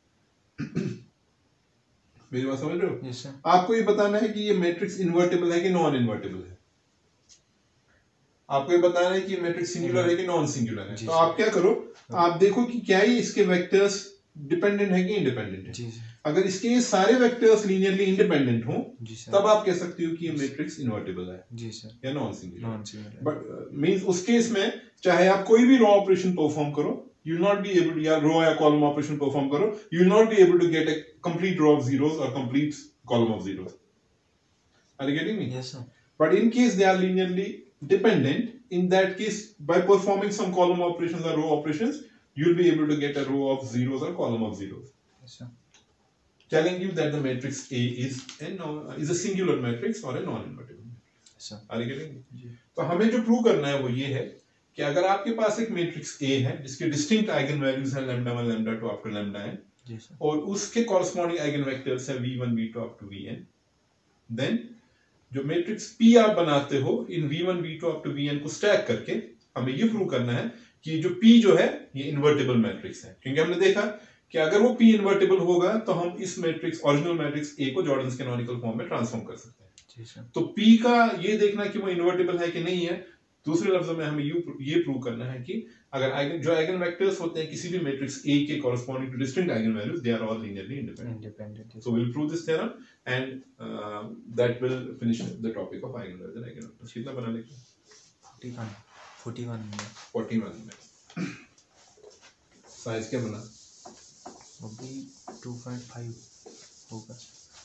मेरी बात समझ रहे हो? Yes sir. आपको ये बताना है कि ये मैट्रिक्स इन्वर्टेबल है कि नॉन इन्वर्टेबल है. आपको ये बताना है कि ये मैट्रिक्स सिंगुलर है कि नॉन सिंगुलर है. तो आप क्या करो, आप देखो कि क्या ये इसके वेक्टर्स डिपेंडेंट है कि इंडिपेंडेंट है. जी सर. अगर इसके ये सारे वेक्टर्स लीनियरली इंडिपेंडेंट हो, जी सर. तब आप कह सकते हो कि ये मैट्रिक्स इन्वर्टेबल है जी सर. या non singular. Non singular. But means उस केस में चाहे आप कोई भी रो ऑपरेशन परफॉर्म करो, you will not be able to, या रो या कॉलम ऑपरेशन परफॉर्म करो, you will not be able to get a complete row of zeros or complete column of zeros. Are you getting me? Yes sir. But in case they are linearly dependent, in that case, by performing some column operations or row operations, you'll be able to get a row of zeros or column of zeros. Yes, sir. Telling you that the matrix A is a non, is a singular matrix or a non-invertible matrix. Yes, sir. Are you getting it? जी. तो हमें जो prove करना है वो ये है कि अगर आपके पास एक मैट्रिक्स A है जिसके डिस्टिंक्ट आइगन वैल्यूज हैं lambda one lambda two up to lambda n, जी सर. और उसके कॉरस्पॉन्डिंग आइगन वेक्टर्स है v one v two up to vn, then जो मैट्रिक्स P आप बनाते हो इन v one v two up to vn को स्टैक करके हमें ये प्रूव करना है कि जो P जो है ये इन्वर्टिबल मैट्रिक्स है, क्योंकि हमने देखा कि अगर वो P इन्वर्टिबल होगा तो हम इस मैट्रिक्स ओरिजिनल मैट्रिक्स A को जॉर्डन्स कैनोनिकल फॉर्म में ट्रांसफॉर्म कर सकते हैं. जी सर. तो P का ये देखना कि वो इन्वर्टिबल है कि नहीं है, दूसरे लफ्जों में हमें ये ये प्रूव करना है कि अगर आइगन जो आइगन वेक्टर्स होते हैं किसी भी मैट्रिक्स A के corresponding to distinct eigen values they are all linearly independent. Independent. So we'll prove this theorem and uh, that will finish the topic of eigenvalues and eigenvectors. कितना बना लेंगे? forty-one. forty-one में. forty-one में. Size क्या बना? वो भी two point five होगा.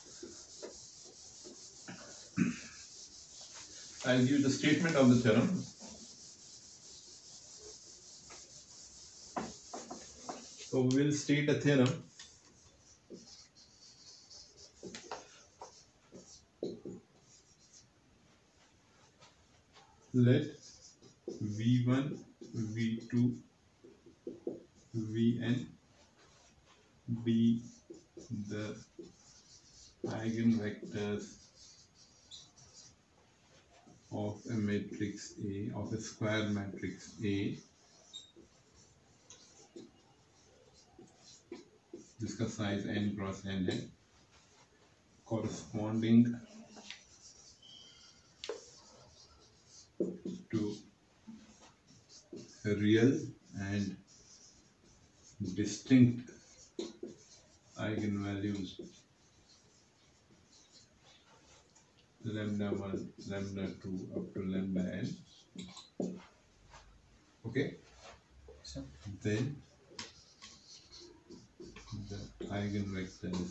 I'll give you the statement of the theorem. So we will state a theorem. Let v one, v two, vn be the eigenvectors of a matrix A, of a square matrix A, जिसका size n cross n है, corresponding to real and distinct eigenvalues lambda one, lambda two up to lambda n. Okay, Sir. then the eigenvectors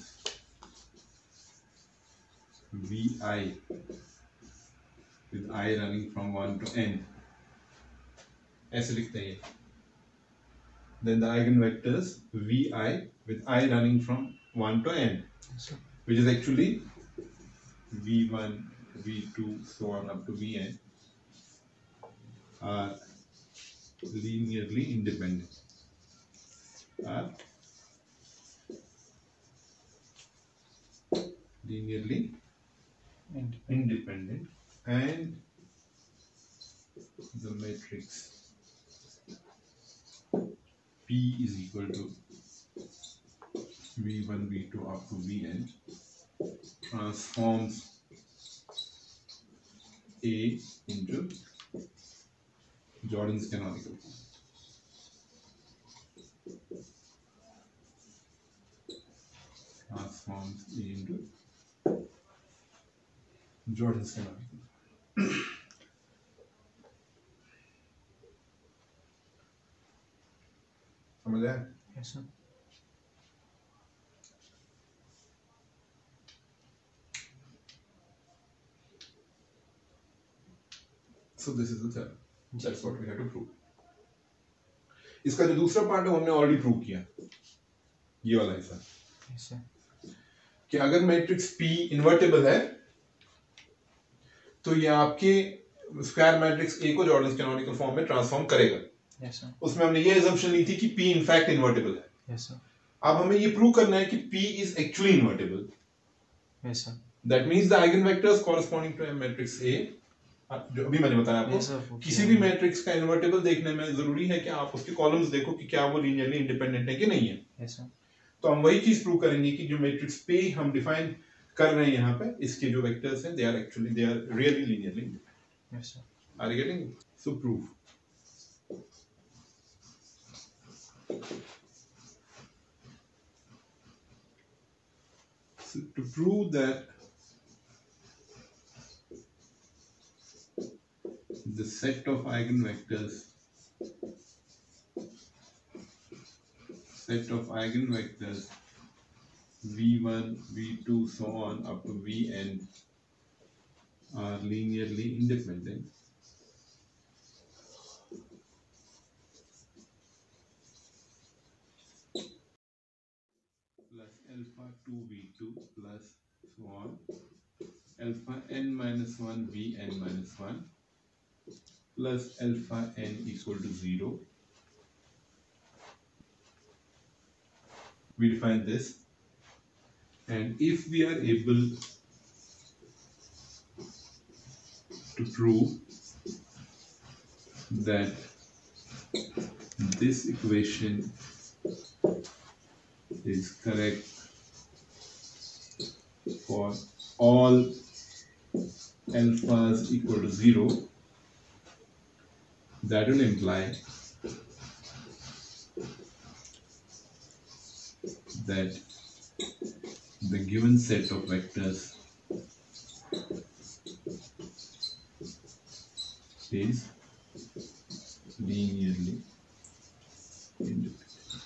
vi with I running from one to n, ऐसे लिखते हैं. Then the eigenvectors vi with I running from one to n, Yes, sir. which is actually v one, v two, so on up to vn, are linearly independent. Are linearly Independent. independent, and the matrix P is equal to v one, v two up to vn transforms A into Jordan's canonical form. Transforms A into Jordan's canonical form. समझ आया? Yes, sir. So this is the theorem. That's what we have to prove. इसका जो दूसरा part है वो हमने already prove किया, ये वाला हिस्सा, Yes, sir. कि अगर मैट्रिक्स P इन्वर्टेबल है तो ये आपके स्क्वायर मैट्रिक्स A को जॉर्डन्स कैनोनिकल फॉर्म में ट्रांसफॉर्म करेगा. Yes, sir. उसमें हमने ये assumption ली थी कि P इनफैक्ट इन्वर्टेबल है. Yes, sir. अब हमें ये प्रूव करना है कि P is actually invertible. Yes, sir. That means the eigenvectors corresponding to matrix A, जो अभी मैंने बताया आपको, Yes, sir. किसी भी मैट्रिक्स का इन्वर्टेबल देखने में जरूरी है कि आप उसके कॉलम्स देखो कि क्या वो लीनियरली इंडिपेंडेंट है कि नहीं है. Yes, sir. तो हम वही चीज प्रूव करेंगे कि जो मैट्रिक्स पे हम डिफाइन कर रहे हैं यहाँ पे, इसके जो वेक्टर्स हैं they are actually they are really linearly independent. Yes, sir. Are you getting? So prove. So to prove that the set of eigenvectors set of eigenvectors v one, v two, so on up to vn are linearly independent, plus so on alpha n minus one v n minus one plus alpha n equal to zero. We define this, and if we are able to prove that this equation is correct for all alphas equal to zero, that will imply that the given set of vectors is linearly independent.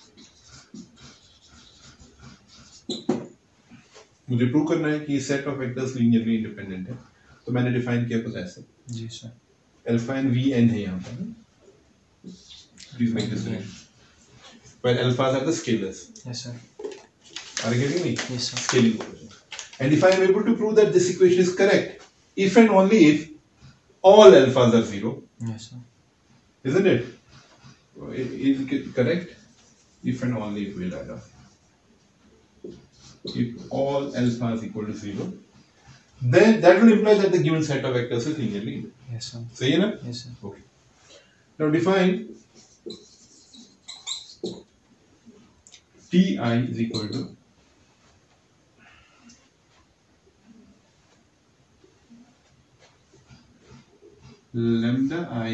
मुझे prove करना है कि ये set of vectors linearly independent है, तो मैंने define किया कुछ ऐसे. जी sir. Alpha n v n है यहाँ पर. Please make this relation. Where alphas are the scalars. Yes sir. Are you getting me? Yes sir. Scaling equation. And if I am able to prove that this equation is correct, if and only if all alphas are zero. Yes sir. Isn't it? Is it correct? If and only if we'll add up. If all alphas equal to zero, then that will imply that the given set of vectors is linearly independent. Yes sir. Say na? Yes sir. Okay. Now define Ti is equal to lambda I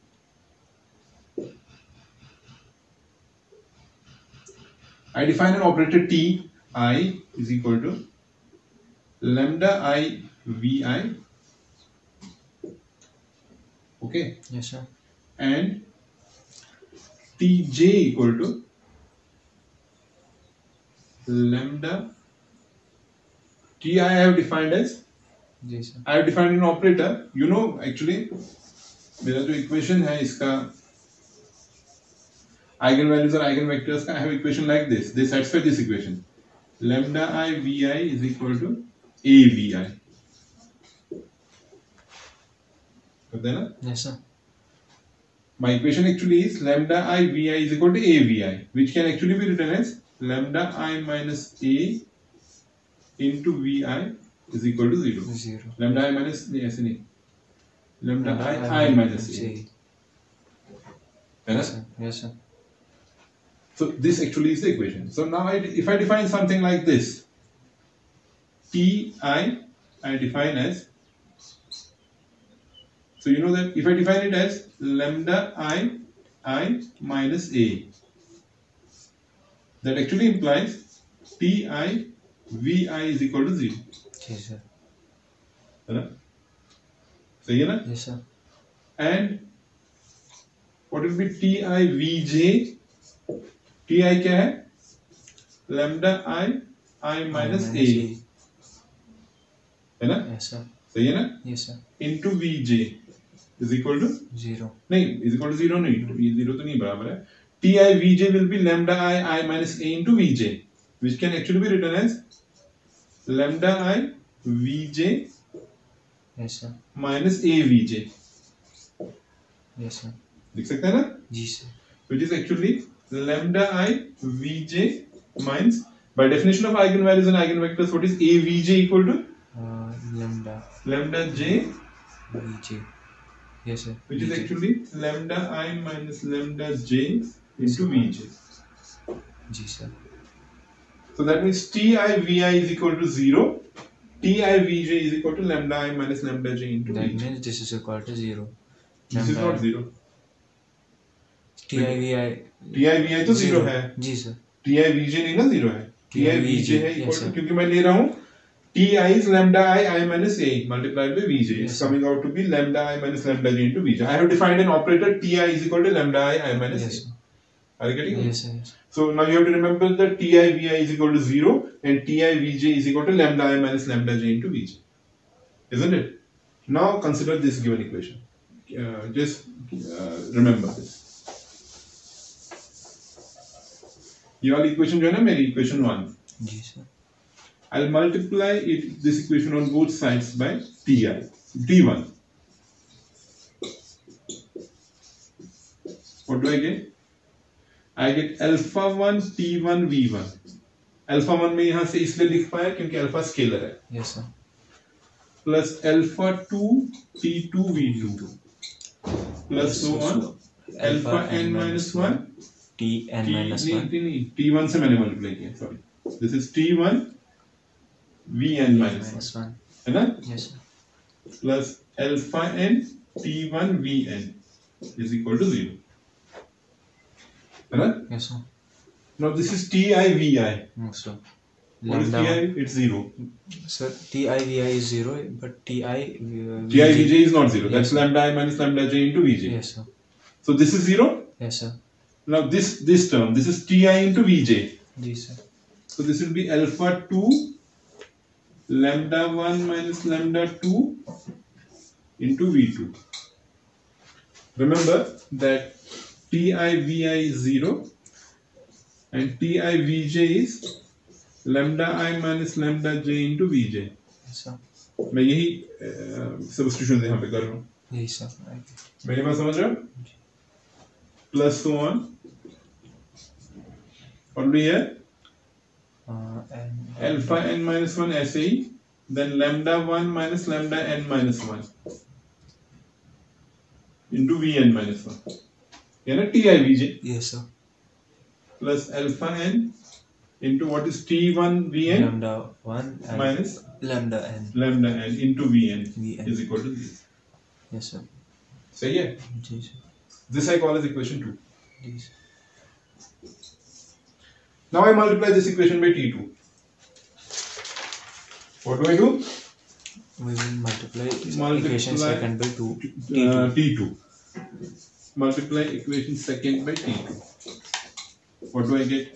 I define an operator T I is equal to lambda I Vi. Okay. Yes sir. And Tj equal to lambda Ti I have defined as जी sir. I have defined an operator. You know actually मेरा जो equation है इसका eigenvalues और eigenvectors का I have equation like this. They satisfy this equation. Lambda I Vi is equal to A Vi. करते हैं ना? Yes sir. My equation actually is lambda I Vi is equal to A Vi, which can actually be written as lambda I minus A into Vi is equal to zero. Zero. Lambda I minus नहीं ऐसे नहीं. Lambda I I minus A. है ना? Yes sir. Yes sir. So this actually is the equation. So now I, if I define something like this, Ti I define as, so you know that if I define it as lambda I I minus A, that actually implies Ti Vi is equal to zero. जी sir. है ना? सही है ना? Yes sir. And what will be Ti Vj? Ti क्या है? Lambda I I minus A. है ना? Yes sir. सही है ना? Yes sir. Into Vj is equal to Zero. नहीं, is equal to zero नहीं, ये zero तो नहीं बराबर है. Ti Vj will be lambda I I minus A into Vj, which can actually be written as lambda I Vj Yes sir. minus A Vj. Yes sir. लिख सकते हैं ना? जी sir. Which is actually lambda I Vj minus, by definition of eigenvalues and eigenvectors, what is A Vj equal to? Uh, lambda Lambda j, Vj. Yes sir. which is Vj. actually lambda I minus lambda j into Vj. जी sir. So that means Ti Vi is equal to zero. Ti Vj is equal to lambda I minus lambda j into That Vj. means this is equal to zero. This is not zero. Ti Vi. Ti Vi तो zero है. जी sir. Ti Vj नहीं ना zero है. Ti Vj है equal Yes, to, sir. क्योंकि मैं ले रहा हूँ Ti is lambda I I minus A multiplied by Vj. Yes, It's sir. coming out to be lambda I minus lambda j into Vj. I have defined an operator Ti is equal to lambda I I minus Yes A. sir. Are you getting it? Yes sir. Yes. So now you have to remember that Ti Vi is equal to zero and Ti Vj is equal to lambda I minus lambda j into Vj. Isn't it? Now consider this given equation. Uh, just uh, remember this. ये वाली equation जो है ना मेरी equation one, जी sir. I'll multiply it this equation on both sides by ti t one. What do I get? I get alpha one t one v one. Alpha one में यहां से इसलिए लिख पाया क्योंकि अल्फा स्केलर है. Yes sir. Plus alpha two t two we two plus so on alpha n minus one t n minus one. नहीं, t one से मैंने मल्टीप्लाई किया, sorry. This is t one v n minus one, है ना? Yes sir. Plus alpha n t one v n is equal to zero, है ना? Yes sir. Now this is T I V I. No sir. What is T I? It's zero. Sir, T I V I is zero, but T I uh, T I V J is not zero. Yes, That's sir. lambda I minus lambda j into V J. Yes sir. So this is zero. Yes sir. Now this this term, this is T I into V J. Yes sir. So this will be alpha two lambda one minus lambda two into V two. Remember that T I V I is zero. And T I V J is lambda I minus lambda j into V J. Yes sir. मैं यही substitution यहाँ पे कर रहा हूँ. यही sir. मेरी बात समझ रहे हो? प्लस सो ऑन और भी है अल्फा एन माइनस वन ऐसे ही, then lambda one minus lambda n minus one into v n minus one, ये ना t i v j. Yes sir. Plus alpha n into what is T one V n lambda one minus lambda n lambda n into V n Vn is equal to this. Yes sir. सही है? जी sir. This I call as equation two. Ji sir. Now I multiply this equation by T two. What do I do? We will multiply, Multiply equation second by two. Uh, T two. Multiply equation second by T two. What do I get?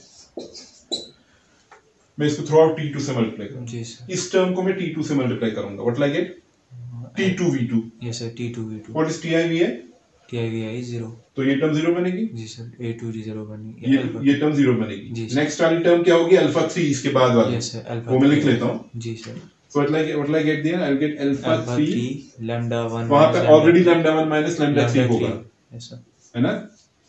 मैं इसको through out T two से multiply करूंगा. जी sir. इस term को मैं T two से multiply करूंगा. What will I get? T two V two. Yes sir. T two V two. What is T I V I? T I V I is zero. तो ये term zero बनेगी. जी sir. A two zero बनेगी. ये ये term zero बनेगी. जी sir. Next वाली टर्म क्या होगी? अल्फा थ्री इसके बाद वाली. Yes sir. Alpha. वो मैं लिख लेता हूँ. जी sir. So what will I get? What will I get there? I'll get alpha three. lambda one. वहाँ पे already lambda one minus lambda three होगा. Yes sir. है ना?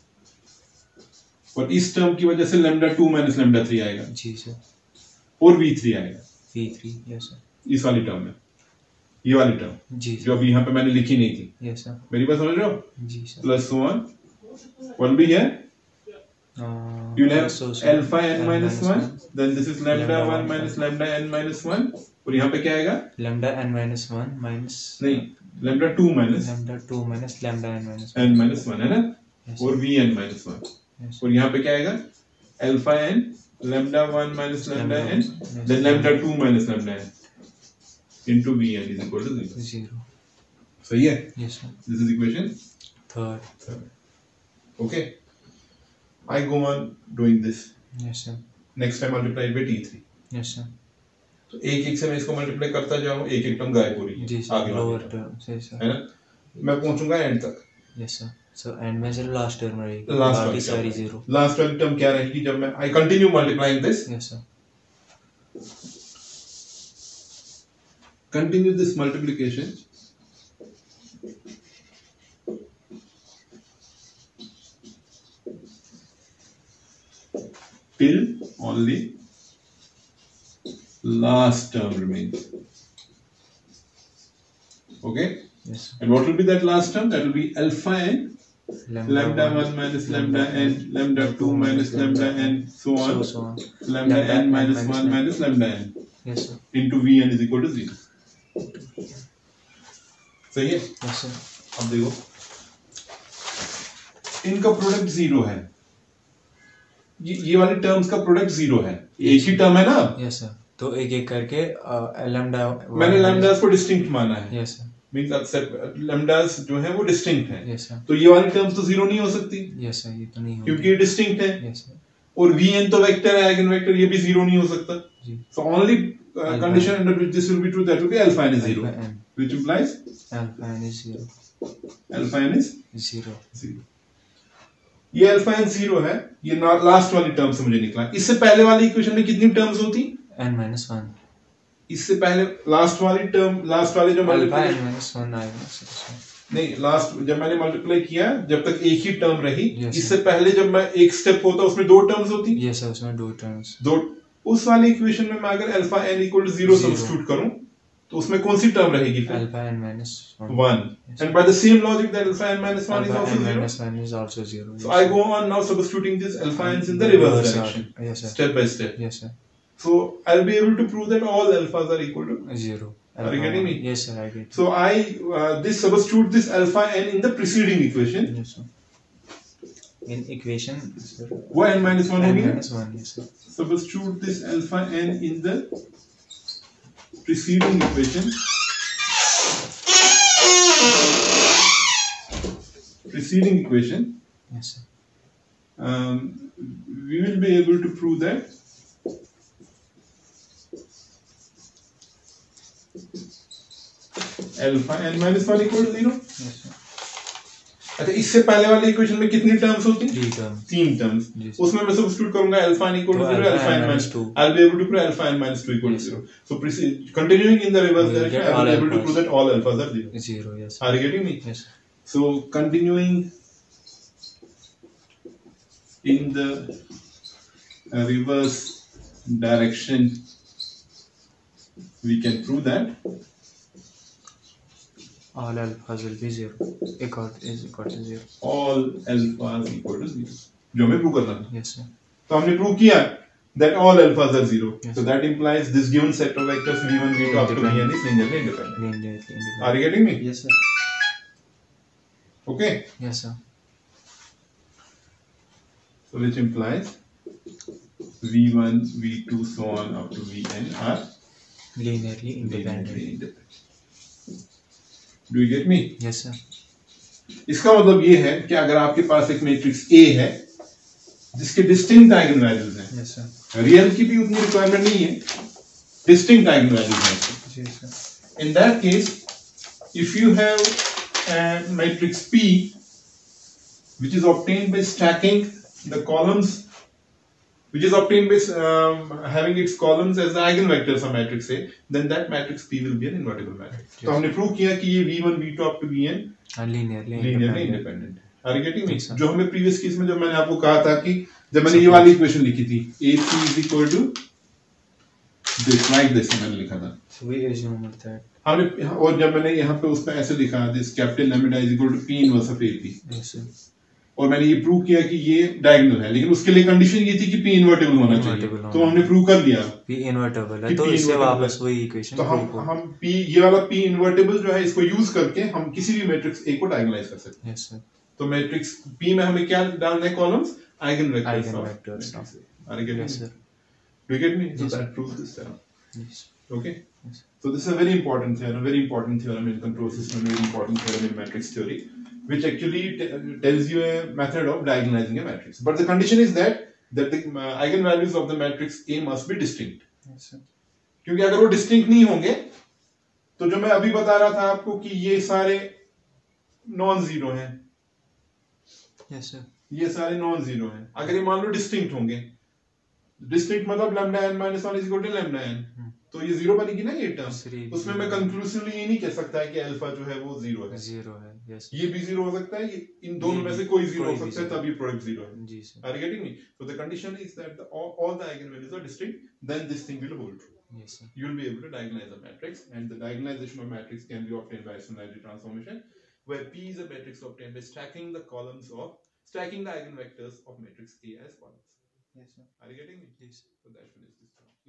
और इस टर्म की वजह से lambda two minus lambda three आएगा. जी सर. और V three आएगा. V three. Yes sir. इस वाली टर्म में. ये वाली टर्म. जी. जो अभी यहाँ पे मैंने लिखी नहीं थी. Yes sir. मेरी बात समझ रहे हो? जी sir. Plus one. What will be here? Uh, You will have so, so, alpha n minus one. Then this is lambda one minus lambda n minus one. और यहाँ पे क्या आएगा? lambda n minus one minus. नहीं. lambda two minus. lambda two minus lambda n minus one. n minus one है ना? Yes, और v n minus one. Yes. और यहाँ पे क्या आएगा? alpha n lambda one minus lambda n, Yes. then lambda two minus lambda n into v n is equal to zero. Zero. सही है? Yes sir. This is equation Third. third. Okay. I go on doing this. Yes sir. Next time multiply by T three. Yes sir. तो एक एक से मैं इसको multiply करता जाऊँ, एक एक टर्म गायब हो रही है. जी सर. आगे Lower वाली term. सही सर. है ना? मैं पहुंचूंगा एंड तक. Yes sir. So end में सिर्फ last term रहेगी. लास्ट बाकी वाली सारी zero. लास्ट वाली टर्म क्या रहेगी जब मैं I continue multiplying this. Yes sir. Continue this multiplication. Till only last term remains. Okay? Yes sir. And what will be that last term? That will be alpha n, Lambda, lambda one minus lambda n, lambda two minus lambda n, so on. So, so on. Lambda Lambda n n minus minus one n. minus lambda n Yes sir. into Vn is equal to zero. सही है? Yes sir. अब देखो इनका product zero है. ये ये वाली terms का प्रोडक्ट जीरो है. एक ही टर्म है ना? Yes sir. तो एक एक करके lambda. मैंने लैम्डास को डिस्टिंक्ट माना है. Yes sir. मींस अक्सर लैम्डास जो है वो डिस्टिंक्ट है. Yes sir. तो ये वाली टर्म्स तो जीरो नहीं हो सकती. Yes sir. ये तो नहीं होगी. क्योंकि ये डिस्टिंक्ट है. Yes sir. और Vn तो वेक्टर है, आइगन वेक्टर, ये भी जीरो नहीं हो सकता. जी. So only uh, condition under which this will be true, that will be alpha n is zero, Alpha n. which implies Alpha n is zero. alpha n is Zero. zero. ये alpha n zero है. ये last वाली term से मुझे निकला. इससे पहले वाली इक्वेशन में कितनी टर्म्स होती? n minus one. इससे पहले लास्ट वाली टर्म लास्ट वाले जो alpha multiply n minus one आएगा सर। नहीं लास्ट जब मैंने मल्टीप्लाई किया जब तक एक ही टर्म रही Yes, इससे पहले जब मैं एक स्टेप होता उसमें दो टर्म्स होती ये सर उसमें दो टर्म्स। दो उस वाले इक्वेशन में मैं अगर alpha n equal to zero substitute करूं तो उसमें कौन सी टर्म रहेगी फिर alpha n minus one and by the same logic that alpha n minus one is alpha also n zero minus one is also zero. so I go on now substituting this alpha n's in the reverse direction Yes sir. step by step Yes sir. so I'll be able to prove that all alphas are equal to Zero. Are you getting me? Yes sir, I get. so I uh, this substitute this alpha n in the preceding equation Yes sir. In equation sir. वो n minus one n होगी minus one yes sir. substitute this alpha n in the preceding equation preceding equation Yes sir. um, we will be able to prove that alpha n minus one equal to zero. Yes sir. अच्छा इससे पहले वाले equation में कितनी terms होती Three terms. तीन terms Yes. उसमें मैं सब्स्टिट्यूट करूंगा अल्फा n इक्वल टू तो zero alpha alpha n n minus minus two. I'll be able to prove alpha n minus two equal to Yes. zero. So proceed, continuing in the reverse We will direction, get I will all be able to alphas. prove that all alphas are zero. Zero yes. Are you getting me? Yes sir. So continuing in the uh, reverse direction, we can prove that All alphas will be zero. Equal is equal to zero. all alphas equal to zero. जो हमें prove करना था Yes sir. तो हमने prove किया that all alphas are zero. Yes. So that implies this given set of vectors v one v two up to vn is linearly independent. Linearly independent. Are you getting me? Yes sir. Okay. Yes sir. So which implies v one v two so on up to vn are Linearly independent. linearly independent. Do you get me? Yes sir. इसका मतलब ये है कि अगर आपके पास एक matrix A है जिसके डिस्टिंक्ट आइगन वैल्यूज हैं Yes sir. रियल की भी उतनी रिक्वायरमेंट नहीं है डिस्टिंक्ट आइगन वैल्यूज हैं Yes sir. in that case if you have a matrix P which is obtained by stacking the columns which is obtained by um, having its columns as the eigenvectors of matrix A then that matrix P will be an invertible matrix तो हमने prove किया कि ये v one v two up to vn And linearly linearly independent. Independent है। Are you getting me? Yes, sir. जो हमें previous case में जब मैंने आपको कहा था कि जब मैंने ये वाली इक्वेशन लिखी थी A C is equal to this like this मैंने लिखा था So we assume that. हमने और जब मैंने यहाँ पे उसमें ऐसे लिखा this capital lambda is equal to P inverse of A P Yes sir. और मैंने ये प्रूव किया कि ये डायगोनल है लेकिन उसके लिए कंडीशन ये थी कि P इन्वर्टेबल होना चाहिए Invertible होना तो हमने प्रूव कर दिया P invertible है कि तो P इससे invertible वापस है। वही इक्वेशन तो हम हम P ये वाला P इन्वर्टेबल जो है इसको यूज करके हम किसी भी मैट्रिक्स A को डायगोनलाइज कर सकते हैं यस सर तो मैट्रिक्स P में हमें क्या डालना है columns eigen vectors Eigenvectors of- are you getting yes sir do you get me so Yes, sir. That proves this theorem yes okay Yes. so this is a very important theorem very important theorem in control system very important theorem in matrix theory which actually t- tells you a method of diagonalizing a matrix but the condition is that that the uh, eigenvalues of the matrix A must be distinct yes sir क्योंकि अगर वो distinct नहीं होंगे तो जो मैं अभी बता रहा था आपको कि ये सारे नॉन जीरो हैं यस सर ये सारे नॉन जीरो हैं अगर ये मान लो डिस्टिंक्ट होंगे डिस्टिंक्ट मतलब lambda n minus one is equal to lambda n तो ये जीरो बनेगी ना ये टर्म Three उसमें मैं कंक्लूसिवली ये नहीं कह सकता है कि अल्फा जो है वो जीरो है जीरो है यस ये भी जीरो हो सकता है ये इन दोनों में से कोई जीरो हो सकता है तब ये प्रोडक्ट जीरो है जी sir are you getting me so the condition is that all, all the eigenvalues are distinct then this thing will hold true yes sir you will be able to diagonalize a matrix and the diagonalization of matrix can be obtained by similarity transformation where P is a matrix obtained by stacking the columns of stacking the eigenvectors of matrix A as columns yes sir are you getting me yes so that finishes this